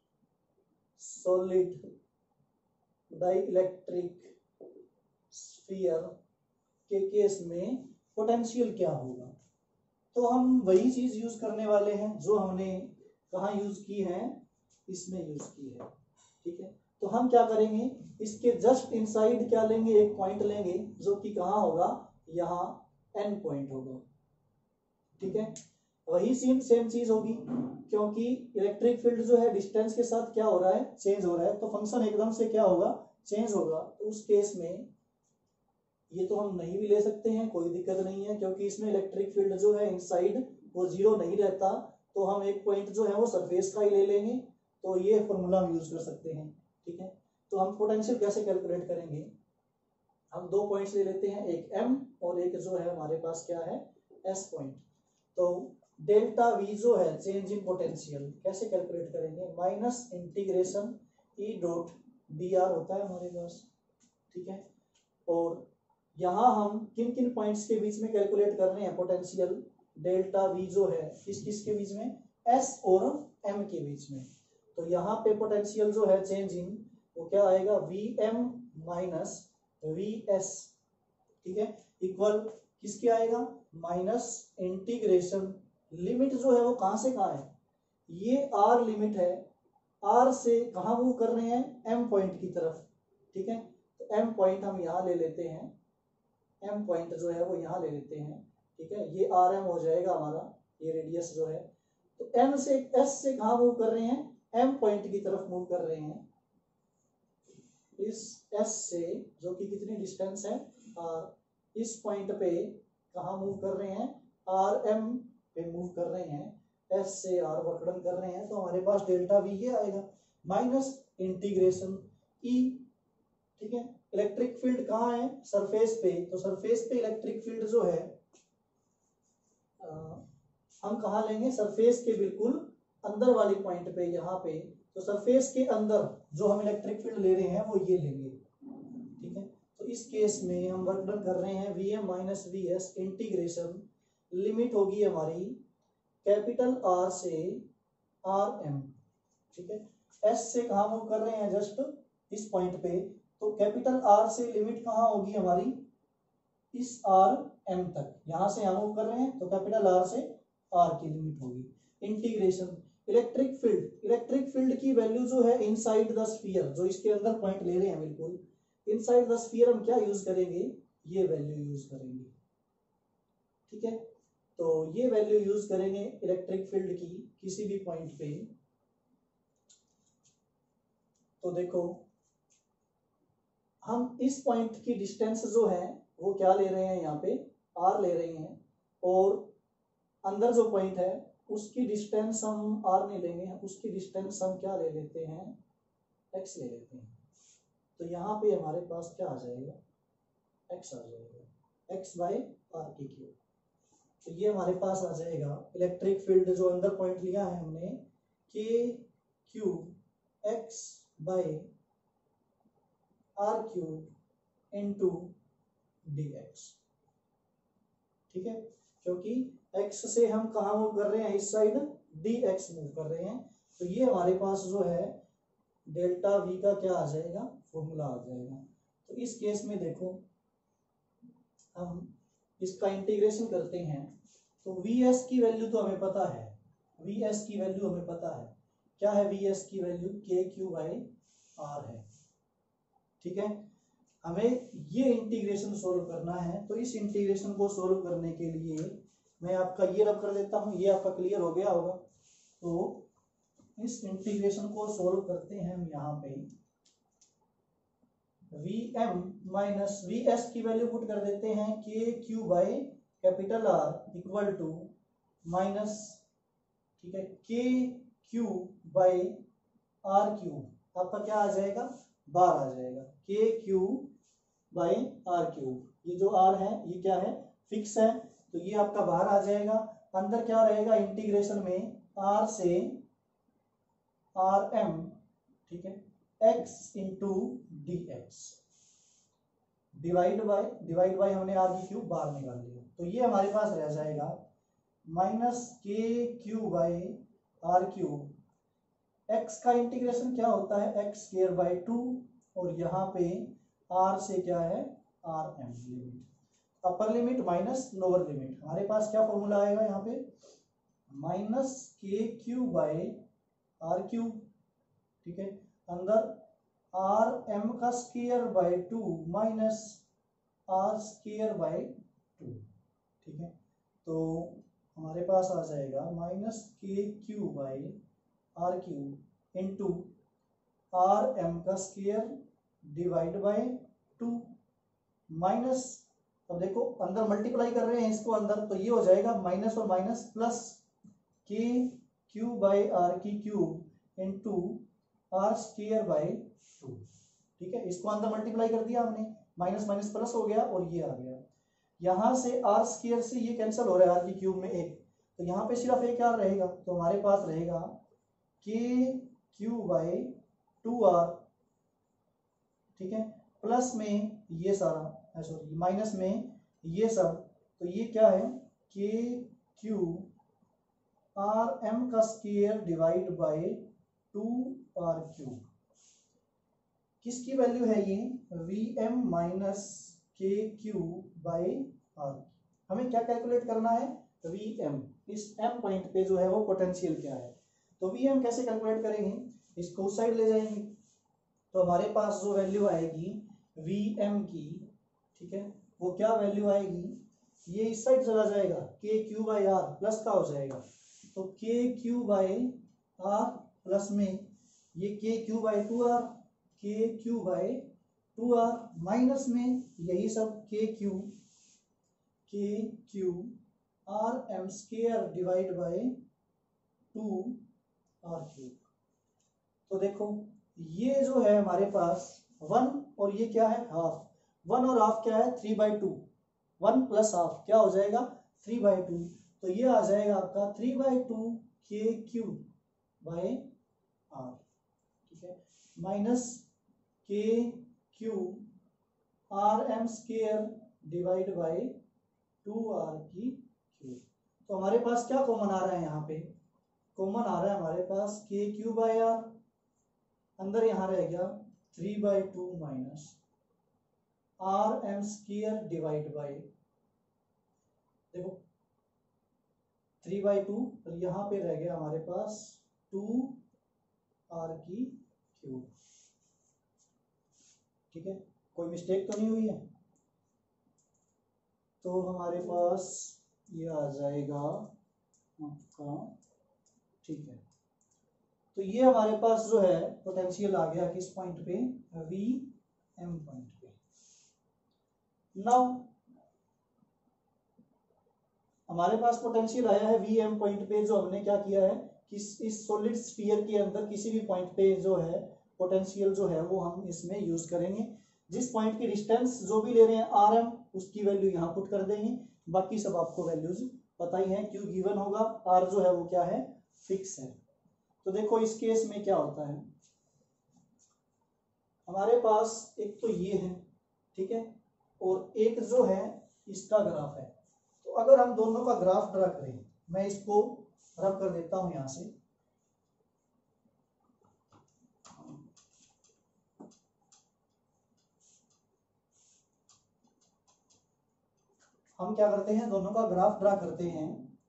सॉलिड डाइइलेक्ट्रिक स्फीयर के केस में पोटेंशियल क्या होगा। तो हम वही चीज यूज करने वाले हैं जो हमने कहाँ यूज की है, इसमें यूज की है, ठीक है। तो हम क्या करेंगे, इसके जस्ट इनसाइड क्या लेंगे, एक पॉइंट लेंगे जो कि कहाँ होगा, यहाँ एन पॉइंट होगा, ठीक है। वही सेम सेम चीज होगी क्योंकि इलेक्ट्रिक फील्ड जो है डिस्टेंस के साथ क्या हो रहा है, चेंज हो रहा है, तो फंक्शन एकदम से क्या होगा, चेंज होगा। तो उस केस में ये तो हम नहीं भी ले सकते हैं, कोई दिक्कत नहीं है, क्योंकि इसमें इलेक्ट्रिक फील्ड जो है इनसाइड वो जीरो नहीं रहता, तो हम एक पॉइंट जो है वो सरफेस का ही ले लेंगे, तो ये फॉर्मूला हम यूज कर सकते हैं, ठीक है। तो हम पोटेंशियल कैसे कैलकुलेट करेंगे, हम दो पॉइंट्स ले लेते हैं, एक एम और एक जो है हमारे पास क्या है, एस पॉइंट। तो डेल्टा वी जो है चेंज इन पोटेंशियल कैसे कैलकुलेट करेंगे, minus integration E dot D R होता है हमारे पास, ठीक है। और यहाँ हम किन किन पॉइंट्स के बीच में कैलकुलेट कर रहे हैं पोटेंशियल, डेल्टा वी जो है किस किस के बीच में, एस और एम के बीच में। तो यहाँ पे पोटेंशियल जो है चेंज इन वो क्या आएगा, V M minus V S, ठीक है, इक्वल किसके आएगा, माइनस इंटीग्रेशन, लिमिट जो है वो कहाँ से कहाँ है, ये आर लिमिट है, आर से कहाँ मूव कर रहे हैं, एम पॉइंट की तरफ, ठीक है। तो एम पॉइंट हम यहाँ ले लेते हैं, एम पॉइंट जो है वो यहाँ ले लेते हैं, ठीक है, ये आर एम हो जाएगा हमारा, ये रेडियस जो है। तो एम से एस से कहाँ मूव कर रहे हैं, एम पॉइंट की तरफ मूव कर रहे हैं, इस एस से जो कि कितनी डिस्टेंस है आर, इस पॉइंट पे कहाँ मूव कर रहे हैं, आर एम पे मूव कर रहे हैं, एस से आर वर्कडन कर रहे हैं, तो हमारे पास डेल्टा वी ये आएगा माइनस इंटीग्रेशन ई, ठीक है। इलेक्ट्रिक फील्ड कहाँ है, सरफेस पे, तो सरफेस पे इलेक्ट्रिक फील्ड जो है आ, हम कहाँ लेंगे, सरफेस के बिल्कुल अंदर वाली पॉइंट पे, यहाँ पे, तो सरफेस के अंदर जो हम इलेक्ट्रिक फील्ड ले रहे हैं वो ये लेंगे, ठीक है। तो इस केस में हम वर्क डन कर रहे हैं V M minus V S integration, limit होगी हमारी कैपिटल आर से आर एम, ठीक है। एस से कहाँ मूव कर रहे हैं, जस्ट इस पॉइंट पे, तो कैपिटल आर से लिमिट कहाँ होगी हमारी, इस आर एम तक, यहां से यहां मूव कर रहे हैं तो कैपिटल आर से आर की लिमिट होगी, integration electric field, electric field की वैल्यू जो है इनसाइड द स्फीयर, जो इसके अंदर पॉइंट ले रहे हैं बिल्कुल इनसाइड द स्फीयर, हम क्या यूज करेंगे, ये वैल्यू यूज करेंगे, ठीक है। तो ये वैल्यू यूज करेंगे इलेक्ट्रिक फील्ड की किसी भी पॉइंट पे। तो देखो हम इस पॉइंट की डिस्टेंस जो है वो क्या ले रहे हैं, यहाँ पे आर ले रहे हैं, और अंदर जो पॉइंट है उसकी डिस्टेंस हम आर नहीं लेंगे, उसकी डिस्टेंस हम क्या ले लेते हैं, एक्स ले लेते हैं। तो यहाँ पे हमारे पास क्या आ जाएगा, एक्स आ जाएगा, एक्स बाई आर की क्यूब। तो ये हमारे पास आ जाएगा इलेक्ट्रिक फील्ड जो अंदर पॉइंट लिया है हमने, K cube X by R cube into D X. ठीक है, क्योंकि x से हम कहाँ मूव कर रहे हैं, इस साइड डी एक्स मूव कर रहे हैं। तो ये हमारे पास जो है डेल्टा v का क्या आ जाएगा, फॉर्मूला आ जाएगा। तो इस केस में देखो हम इसका इंटीग्रेशन करते हैं, तो vs की वैल्यू तो हमें पता है, vs की वैल्यू हमें पता है, क्या है vs की वैल्यू, के क्यू बाई आर है। ठीक है, हमें ये इंटीग्रेशन सोल्व करना है। तो इस इंटीग्रेशन को सोल्व करने के लिए मैं आपका ये रब कर देता हूँ, ये आपका क्लियर हो गया होगा। तो इस इंटीग्रेशन को सोल्व करते हैं हम यहाँ पे, V M minus V S की वैल्यू पुट कर देते हैं K Q by capital R equal to minus, ठीक है, K Q by R cube. आपका क्या आ जाएगा, बार आ जाएगा, के क्यू बाई आर क्यूब। ये जो आर है ये क्या है, फिक्स है, तो ये आपका बाहर आ जाएगा। अंदर क्या रहेगा, इंटीग्रेशन में आर से आर एम, ठीक है, X into D X divide by divide by हमने आर की क्यूब बाहर निकाल लिया। तो ये हमारे पास रह जाएगा minus K Q by R cube. X का इंटीग्रेशन क्या होता है, एक्स स्क्वायर बाई टू, और यहाँ पे आर से क्या है, R M, limit upper limit minus lower limit. हमारे पास क्या फॉर्मूला आएगा यहाँ पे, minus K Q by R cube, ठीक है, अंदर आर एम का square by two minus R square by two. ठीक है, तो हमारे पास आ जाएगा minus K Q by R cube into R M का square divide by two minus, अब देखो अंदर मल्टीप्लाई कर रहे हैं इसको अंदर, तो ये हो जाएगा माइनस और minus plus K Q by R की cube into R square by two. ठीक है, इसको अंदर मल्टीप्लाई कर दिया हमने, माइनस माइनस प्लस हो गया और ये आ गया। यहाँ से आर स्क्वायर से ये कैंसिल हो रहा है, आर की क्यूब में एक, तो यहाँ पे सिर्फ एक आर रहेगा। तो हमारे पास रहेगा K Q by two are, ठीक है, प्लस में ये सारा, सॉरी माइनस में ये सब, तो ये क्या है, के क्यू आर एम का square divide by two R cube. किसकी वैल्यू है ये, V M minus K Q by R. हमें क्या कैलकुलेट करना है, वी एम, इस एम पॉइंट पे जो है वो पोटेंशियल क्या है। तो वी एम कैसे कैलकुलेट करेंगे, इसको उस साइड ले जाएंगे, तो हमारे पास जो वैल्यू आएगी वी एम की, ठीक है, वो क्या वैल्यू आएगी, ये इस साइड चला जाएगा, के क्यू बाई आर प्लस का हो जाएगा, तो के क्यू बाई आर प्लस में ये K Q by two R, K Q by two R minus में यही सब K Q K Q R M square divide by two R cube. तो देखो ये जो है हमारे पास वन, और ये क्या है, हाफ। वन और हाफ क्या है, three by two, one plus half क्या हो जाएगा, थ्री बाई टू। तो ये आ जाएगा आपका three by two K Q by R, ठीक है, minus K Q R M square divide by two R की क्यूब। तो हमारे पास क्या कॉमन आ रहा है, यहाँ पे कॉमन आ रहा है हमारे पास के क्यू बाई आर, अंदर यहाँ रह गया three by two minus R M square divide by, देखो थ्री बाई टू, और यहाँ पे रह गया हमारे पास टू आर की क्यूब। ठीक है, कोई मिस्टेक तो नहीं हुई है। तो हमारे पास ये आ जाएगा आपका, ठीक है, तो ये हमारे पास जो है पोटेंशियल आ गया किस पॉइंट पे, वी एम पॉइंट पे। नाउ हमारे पास पोटेंशियल आया है वी एम पॉइंट पे, जो हमने क्या किया है कि इस सॉलिड स्फीयर के अंदर किसी भी पॉइंट पे जो है पोटेंशियल जो है वो हम इसमें यूज करेंगे। जिस पॉइंट की डिस्टेंस जो भी ले रहे हैं आर एम, उसकी वैल्यू यहाँ पुट कर देंगे। बाकी सब आपको वैल्यूज पता ही है, क्यू गिवन होगा, आर जो है वो क्या है, फिक्स है। तो देखो इस केस में क्या होता है, हमारे पास एक तो ये है, ठीक है, और एक जो है इसका ग्राफ है। तो अगर हम दोनों का ग्राफ ड्रा करें, मैं इसको रब कर देता हूं यहां से। हम क्या करते हैं, दोनों का ग्राफ ड्रा करते हैं।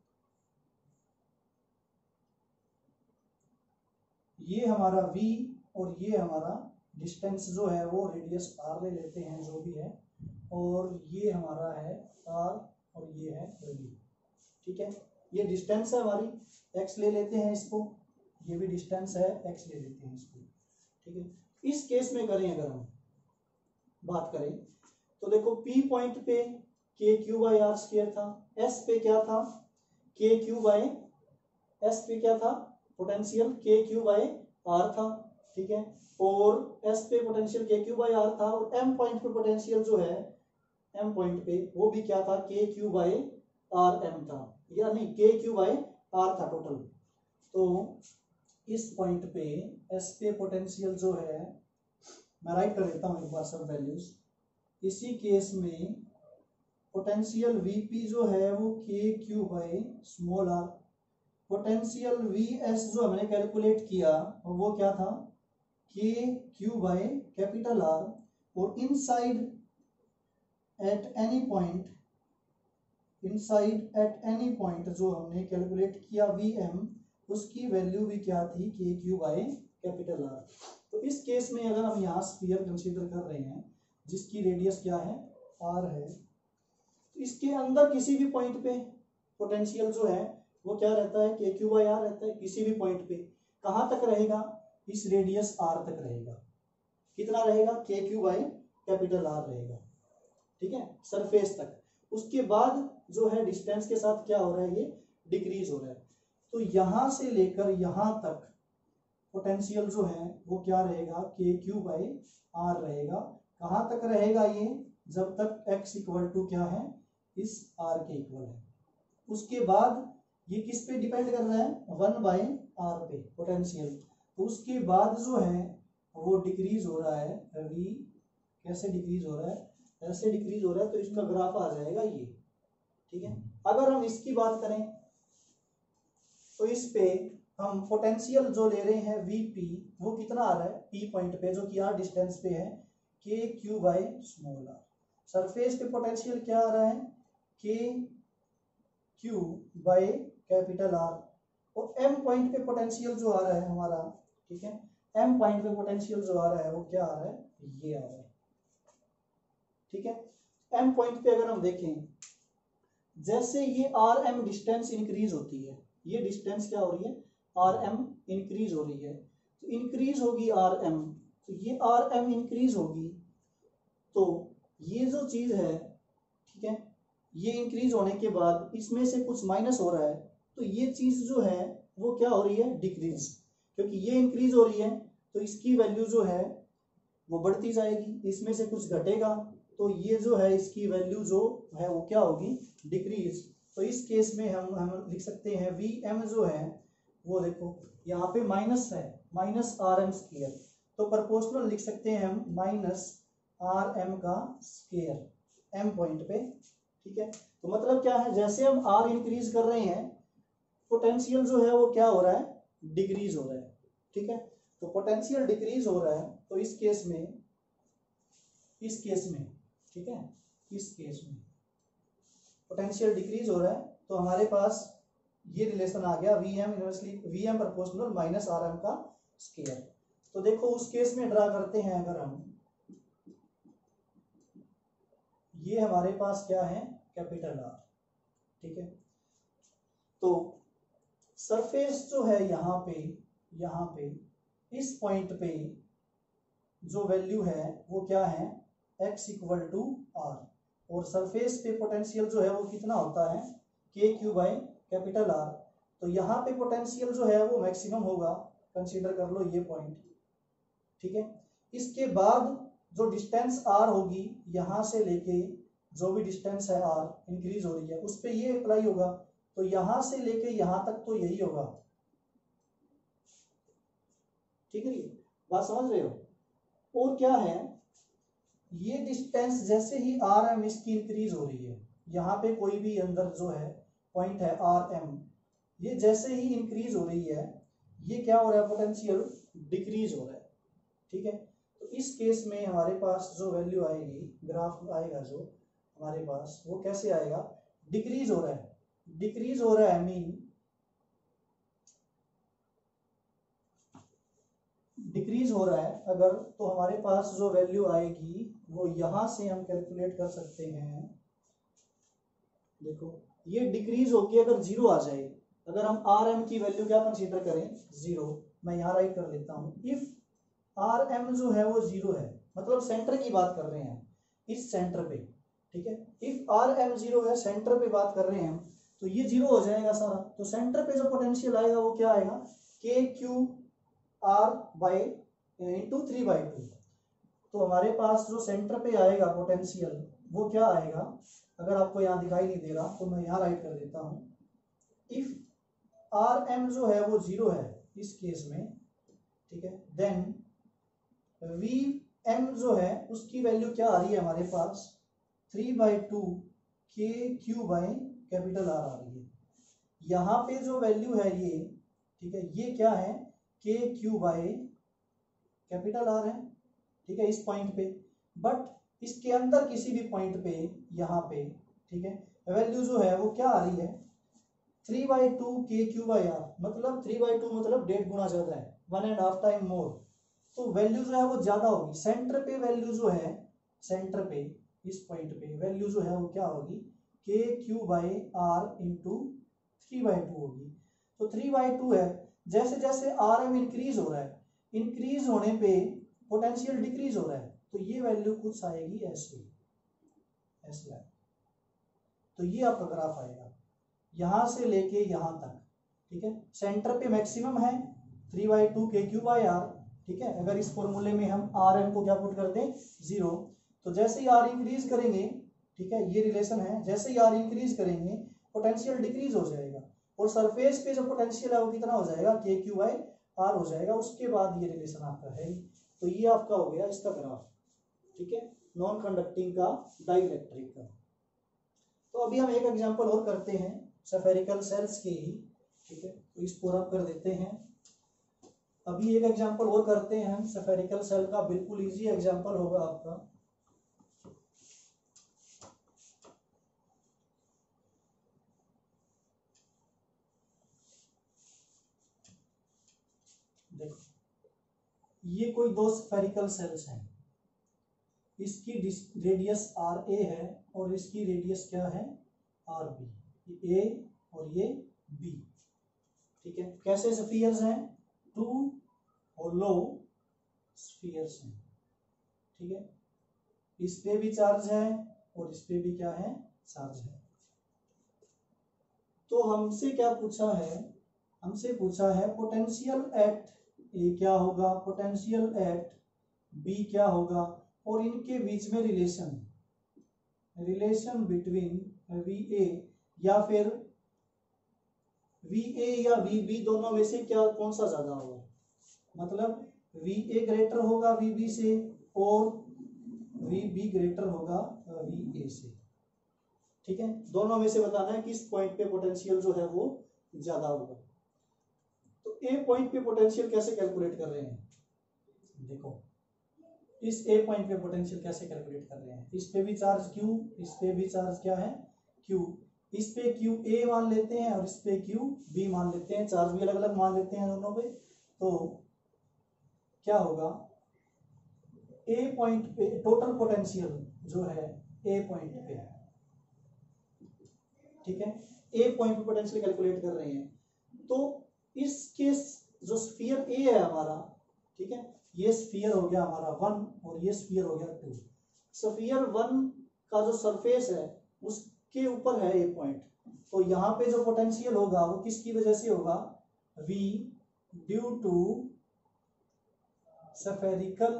ये हमारा v और ये हमारा डिस्टेंस जो है वो रेडियस r ले लेते हैं जो भी है, और ये हमारा है r और ये है v, ठीक है। ये डिस्टेंस है हमारी, x ले लेते हैं इसको, ये भी डिस्टेंस है, x ले लेते हैं इसको, ठीक है। इस केस में करें अगर हम बात करें तो देखो P पॉइंट पे K Q by R square था, S पे क्या था के क्यू बाई S पे क्या था potential K Q by R था, ठीक है, और S पे potential K Q by R था, और M पॉइंट पे पोटेंशियल जो है M पॉइंट पे वो भी क्या था K Q by R M था, यानी के क्यू बाई आर था टोटल। तो इस पॉइंट पे S पे पोटेंशियल जो है, मैं राइट कर देता हूँ एक बार सब वैल्यूज। इसी केस में पोटेंशियल Vp जो है वो K Q by small R, potential Vs जो हमने कैलकुलेट किया वो क्या था K Q by capital R, और inside at any point, inside at any point जो हमने कैलकुलेट किया Vm, उसकी वैल्यू भी क्या थी K Q by capital are. तो इस केस में अगर हम यहाँ स्फीयर कंसीडर कर रहे हैं जिसकी रेडियस क्या है r है, तो इसके अंदर किसी भी पॉइंट पे पोटेंशियल जो है वो क्या रहता है के क्यू बाई आर रहता है। किसी भी पॉइंट पे कहाँ तक रहेगा, इस रेडियस r तक रहेगा, कितना रहेगा K Q by capital are रहेगा, ठीक है, सरफेस तक। उसके बाद जो है डिस्टेंस के साथ क्या हो रहा है, ये डिक्रीज हो रहा है। तो यहां से लेकर यहां तक पोटेंशियल जो है वो क्या रहेगा के क्यू बाई आर रहेगा। कहाँ तक रहेगा ये, जब तक x इक्वल टू क्या है इस r के इक्वल है। उसके बाद ये किस पे डिपेंड कर रहा है, वन बाई आर पे पोटेंशियल। तो उसके बाद जो है वो डिक्रीज हो रहा है, v कैसे डिक्रीज हो रहा है, ऐसे डिक्रीज हो रहा है, तो इसका ग्राफ आ जाएगा ये, ठीक है। अगर हम इसकी बात करें तो इस पे हम पोटेंशियल जो ले रहे हैं Vp वो कितना आ रहा है P पॉइंट पे, जो कि r डिस्टेंस पे है K Q by small R. Surface पे पोटेंशियल क्या आ रहा है K Q by capital R, और M पॉइंट पे पोटेंशियल जो आ रहा है हमारा, ठीक है, M पॉइंट पे पोटेंशियल जो आ रहा है वो क्या आ रहा है, ये आ रहा है, ठीक है। M पॉइंट पे अगर हम देखें, जैसे ये आर एम डिस्टेंस इंक्रीज होती है, ये डिस्टेंस क्या हो रही है आर एम इंक्रीज हो रही है, तो इंक्रीज होगी आर एम, तो ये आर एम इंक्रीज होगी, तो ये जो चीज है, ठीक है, ये इंक्रीज होने के बाद इसमें से कुछ माइनस हो रहा है, तो ये चीज जो है वो क्या हो रही है डिक्रीज, क्योंकि ये इंक्रीज हो रही है तो इसकी वैल्यू जो है वो बढ़ती जाएगी, इसमें से कुछ घटेगा तो ये जो है इसकी वैल्यू जो है वो क्या होगी डिक्रीज। तो इस केस में हम हम लिख सकते हैं वी एम जो है वो, देखो यहाँ पे माइनस है, माइनस आर एम स्क्वायर, तो प्रोपोर्शनल लिख सकते हैं हम माइनस आर एम का स्क्वायर एम पॉइंट पे, ठीक है। तो मतलब क्या है, जैसे हम आर इंक्रीज कर रहे हैं पोटेंशियल जो है वो क्या हो रहा है डिक्रीज हो रहा है, ठीक है। तो पोटेंशियल डिक्रीज हो रहा है, तो इस केस में इस केस में ठीक है, इस केस में पोटेंशियल डिक्रीज हो रहा है, तो हमारे पास ये रिलेशन आ गया V M inversely V M proportional minus R M का स्क्वायर। तो देखो उस केस में ड्रा करते हैं अगर हम, ये हमारे पास क्या है कैपिटल आर, ठीक है। तो सरफेस जो है यहाँ पे यहाँ पे इस पॉइंट पे जो वैल्यू है वो क्या है x इक्वल टू आर, और सरफेस पे पोटेंशियल जो है वो कितना होता है K Q by capital are. तो यहाँ पे पोटेंशियल जो है वो मैक्सिमम होगा, कंसीडर कर लो ये पॉइंट, ठीक है। इसके बाद जो डिस्टेंस आर होगी यहाँ से लेके जो भी डिस्टेंस है आर इंक्रीज हो रही है उस पर ये अप्लाई होगा, तो यहाँ से लेके यहाँ तक तो यही होगा, ठीक है, बात समझ रहे हो। और क्या है, ये डिस्टेंस जैसे ही आर एम इसकी इंक्रीज हो रही है, यहाँ पे कोई भी अंदर जो है पॉइंट है आर एम, ये जैसे ही इंक्रीज हो रही है ये क्या हो रहा है, पोटेंशियल डिक्रीज हो रहा है, ठीक है। तो इस केस में हमारे पास जो वैल्यू आएगी, ग्राफ आएगा जो हमारे पास, वो कैसे आएगा, डिक्रीज हो रहा है, डिक्रीज हो रहा है मीन डिक्रीज हो रहा है अगर, तो हमारे पास जो वैल्यू आएगी वो यहां से हम कैलकुलेट कर सकते हैं। देखो ये डिक्रीज होके अगर जीरो आ जाए, अगर हम आर एम की वैल्यू क्या कंसीडर करें, जीरो, मैं यहाँ राइट कर लेता हूँ। इफ आर एम जो है वो जीरो है, मतलब सेंटर की बात कर रहे हैं इस सेंटर पे, ठीक है। इफ आर एम जीरो है, सेंटर पे बात कर रहे हैं हम, तो ये जीरो हो जाएगा सारा। तो सेंटर पे जो पोटेंशियल आएगा वो क्या आएगा, K Q R by into three by two. तो हमारे पास जो सेंटर पे आएगा पोटेंशियल वो क्या आएगा, अगर आपको यहाँ दिखाई नहीं दे रहा तो मैं यहाँ राइट कर देता हूँ। इफ आर एम जो है वो जीरो है इस केस में, ठीक है, देन वी एम जो है उसकी वैल्यू क्या आ रही है हमारे पास, three by two K Q by capital R आ रही है। यहाँ पे जो वैल्यू है ये, ठीक है, ये क्या है, K Q by capital R है, ठीक है, इस पॉइंट पे। बट इसके अंदर किसी भी पॉइंट पे यहाँ पे, ठीक है, वैल्यू जो है वो क्या आ रही है, three by two K Q by R, मतलब थ्री बाई टू मतलब डेढ़ गुना ज्यादा है, one and half time more. तो वैल्यू जो है वो ज्यादा होगी। सेंटर पे वैल्यू जो है, सेंटर पे इस पॉइंट पे वैल्यू जो है वो क्या होगी, K Q by R into three by two होगी। तो थ्री बाई टू है, जैसे जैसे आर एम इंक्रीज हो रहा है, इंक्रीज होने पे पोटेंशियल डिक्रीज हो रहा है, तो ये वैल्यू कुछ आएगी ऐसे, ऐसे आएगी। तो ये आपका ग्राफ आएगा यहां से लेके यहां तक, ठीक है। सेंटर पे मैक्सिमम है three by two K Q by R, ठीक है। अगर इस फॉर्मूले में हम आर एम को क्या पुट कर दें, जीरो, तो जैसे ही आर इंक्रीज करेंगे, ठीक है, ये रिलेशन है, जैसे ही आर इंक्रीज करेंगे पोटेंशियल डिक्रीज हो जाएगा, और सरफेस पे जो पोटेंशियल है वो कितना हो जाएगा, के क्यू बाई आर हो जाएगा। उसके बाद ये रिलेशन आपका है। तो ये आपका हो गया इसका ग्राफ, ठीक है, नॉन कंडक्टिंग का डाइइलेक्ट्रिक का। तो अभी हम एक एग्जांपल और करते हैं स्फेरिकल सेल्स के ही, ठीक है, तो इस पूरा कर देते हैं। अभी एक एग्जांपल और करते हैं हम स्फेरिकल सेल का, बिल्कुल इजी एग्जांपल होगा आपका। देखो ये कोई दो स्फेरिकल सेल्स हैं, इसकी रेडियस आर ए है और इसकी रेडियस क्या है, आर बी, ए और ये बी, ठीक है। कैसे स्फीयर्स हैं, टू होलो स्फीयर्स हैं, ठीक है। इस पे भी चार्ज है और इस पे भी क्या है, चार्ज है। तो हमसे क्या पूछा है, हमसे पूछा है पोटेंशियल एट ए क्या होगा, पोटेंशियल एट बी क्या होगा, और इनके बीच में relation, relation between V A या फिर वी ए या वी बी, दोनों में से क्या, कौन सा ज्यादा होगा, मतलब वी ए ग्रेटर होगा वी बी से और वी बी ग्रेटर होगा वी ए से, ठीक है। दोनों में से बताना है किस पॉइंट पे पोटेंशियल जो है वो ज्यादा होगा। तो ए पॉइंट पे पोटेंशियल कैसे कैलकुलेट कर रहे हैं, देखो इस ए पॉइंट पे पोटेंशियल कैसे कैलकुलेट कर रहे हैं, इस पे भी चार्ज क्यू, इस पे भी चार्ज क्या है, क्यू, इस पे क्यू ए मान लेते हैं और इस पे क्यू बी मान लेते हैं, चार्ज भी अलग अलग मान लेते हैं दोनों पे। तो क्या होगा, ए पॉइंट पे टोटल पोटेंशियल जो है ए पॉइंट पे, ठीक है, ए पॉइंट पे पोटेंशियल कैलकुलेट कर रहे हैं। तो इसके जो स्फीयर ए है हमारा, ठीक है, ये स्फीयर हो गया हमारा वन और ये स्फीयर हो गया टू। स्फीयर वन का जो सरफेस है के ऊपर है ये पॉइंट, तो यहाँ पे जो पोटेंशियल होगा वो किसकी वजह से होगा, V due to spherical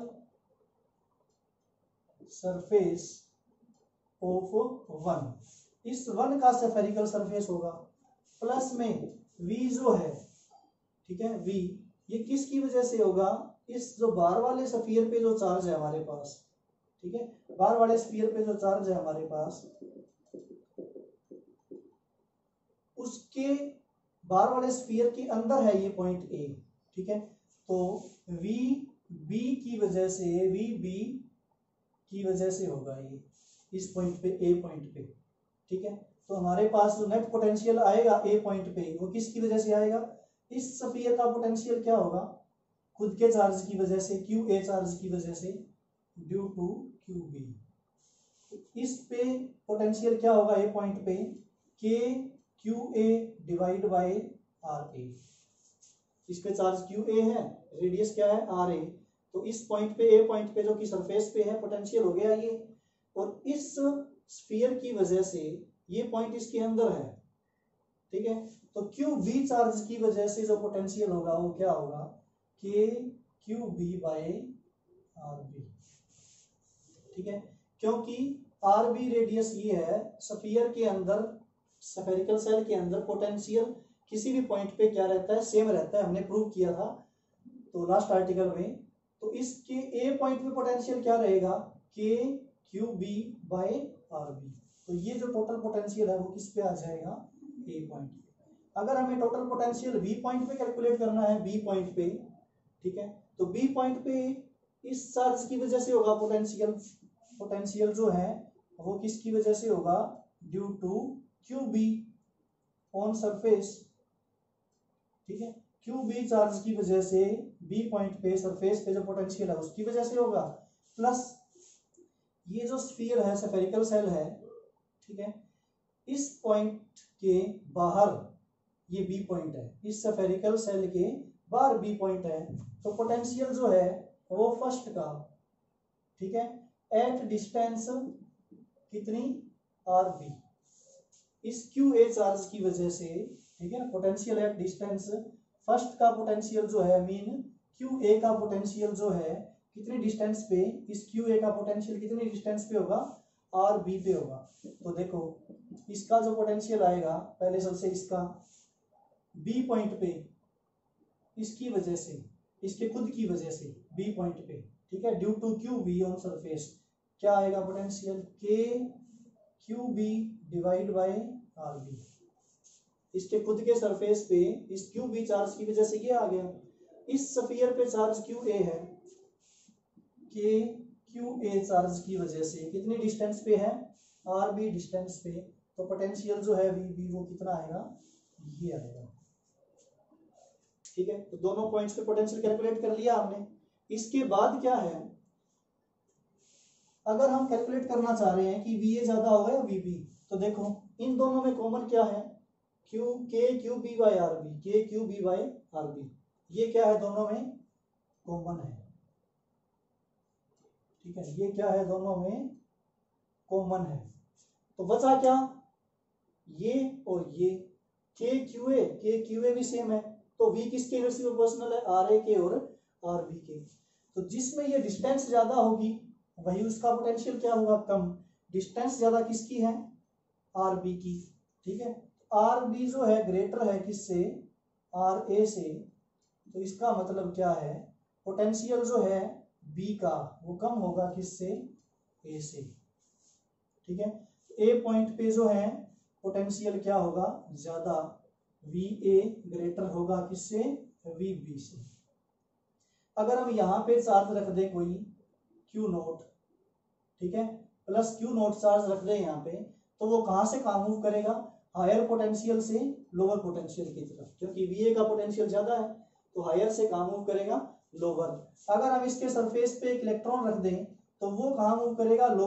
surface of one, इस वन का स्फेरिकल सरफेस होगा, प्लस में V जो है, ठीक है, V ये किसकी वजह से होगा, इस जो बाहर वाले स्फीयर पे जो चार्ज है हमारे पास, ठीक है, बाहर वाले स्फीयर पे जो चार्ज है हमारे पास, उसके बाहर वाले स्फीयर के अंदर है ये पॉइंट ए, ठीक है, तो V B की वजह से, V B की वजह से होगा ये इस पॉइंट पे, ए पॉइंट पे, ठीक है, तो हमारे पास जो नेट पोटेंशियल आएगा ए पॉइंट पे वो किसकी वजह से आएगा, इस स्फीयर का पोटेंशियल क्या होगा, खुद के चार्ज की वजह से, क्यू ए चार्ज की वजह से, ड्यू टू क्यू बी, इस पे पोटेंशियल क्या होगा ए पॉइंट पे, K Q A divide by R A, इस पे चार्ज क्यू ए है, रेडियस क्या है आर ए, तो इस पॉइंट पे, ए पॉइंट पे जो कि सरफेस पे है, पोटेंशियल हो गया ये, और इस स्फीयर की वजह से ये पॉइंट इसके अंदर है, ठीक है, तो क्यू बी चार्ज की वजह से जो पोटेंशियल होगा वो क्या होगा, K Q B by R B, ठीक है, क्योंकि आर बी रेडियस ये है, स्फीयर के अंदर, स्फेरिकल सेल के अंदर पोटेंशियल किसी भी पॉइंट पे क्या रहता है, सेम रहता है, हमने प्रूव किया था तो लास्ट आर्टिकल में, तो इसके ए पॉइंट पे पोटेंशियल क्या रहेगा, K Q B by R B, तो ये जो टोटल पोटेंशियल है वो किस पे आ जाएगा, ए पॉइंट पे। अगर हमें टोटल पोटेंशियल बी पॉइंट पे कैलकुलेट करना है, बी पॉइंट पे, ठीक है, तो बी पॉइंट पे इस चार्ज की वजह से होगा पोटेंशियल, पोटेंशियल जो है वो किसकी वजह से होगा, due to Q B on surface, ठीक है, क्यू बी चार्ज की वजह से बी पॉइंट पे सरफेस पे जो पोटेंशियल है उसकी वजह से होगा, प्लस ये जो स्फीयर है, स्फेरिकल सेल है, ठीक है, इस पॉइंट के बाहर ये बी पॉइंट है, इस स्फेरिकल सेल के बाहर बी पॉइंट है, तो पोटेंशियल जो है वो फर्स्ट का, ठीक है, एट डिस्टेंस कितनी, आर बी, इस क्यू ए चार्ज की वजह से, ठीक है, पोटेंशियल एट डिस्टेंस, फर्स्ट का पोटेंशियल जो है, मीन क्यू ए का पोटेंशियल जो है कितनी डिस्टेंस पे, इस क्यू ए का पोटेंशियल कितनी डिस्टेंस पे होगा, आर बी पे होगा, तो देखो इसका जो पोटेंशियल आएगा, पहले सबसे इसका बी पॉइंट पे, इसकी वजह से, इसके खुद की वजह से बी पॉइंट पे, ठीक है, due to Q B on surface, क्या आएगा potential, K Q B divide by R B, इसके खुद के सरफेस पे इस क्यू बी चार्ज की वजह से ये आ गया, इस स्फीयर पे चार्ज क्यू ए है, के क्यू ए चार्ज की वजह से कितनी डिस्टेंस पे है, आर बी डिस्टेंस पे, तो पोटेंशियल जो है वी बी वो कितना आएगा, ये आएगा, ठीक है, तो दोनों पॉइंट्स पे पोटेंशियल कैलकुलेट कर लिया हमने। इसके बाद क्या है, अगर हम कैलकुलेट करना चाह रहे हैं कि वी ए ज्यादा होगा या वी बी, तो देखो इन दोनों में कॉमन क्या है, Q K Q B by R B, K Q B by R B, ये क्या है, दोनों में कॉमन है, ठीक है, ये क्या है, दोनों में कॉमन है, तो बचा क्या, ये और ये, के क्यू ए, के क्यू ए भी सेम है, तो v किसके इनवर्सली प्रोपोर्शनल है, आर ए के और आर बी के, तो जिसमें ये डिस्टेंस ज्यादा होगी वही उसका पोटेंशियल क्या होगा, कम, डिस्टेंस ज्यादा किसकी है, आर बी की, ठीक है, आर बी जो है ग्रेटर है किससे, आर ए से, तो इसका मतलब क्या है, पोटेंशियल जो है बी का वो कम होगा किससे, ए से, ठीक है, ए पॉइंट पे जो है पोटेंशियल क्या होगा, ज्यादा, वी ए ग्रेटर होगा किससे, वी बी से। अगर हम यहाँ पे चार्ज रख दे कोई क्यू नोट, ठीक है, प्लस क्यू नोट चार्ज रख दे यहाँ पे, तो वो कहाँ से कहाँ मूव करेगा, हायर पोटेंशियल से लोअर पोटेंशियल की तरफ, क्योंकि वी ए का पोटेंशियल ज्यादा है, तो हायर से कहाँ मूव करेगा, लोअर। अगर हम इसके सरफेस पे एक इलेक्ट्रॉन रख दें तो वो कहाँ मूव करेगा,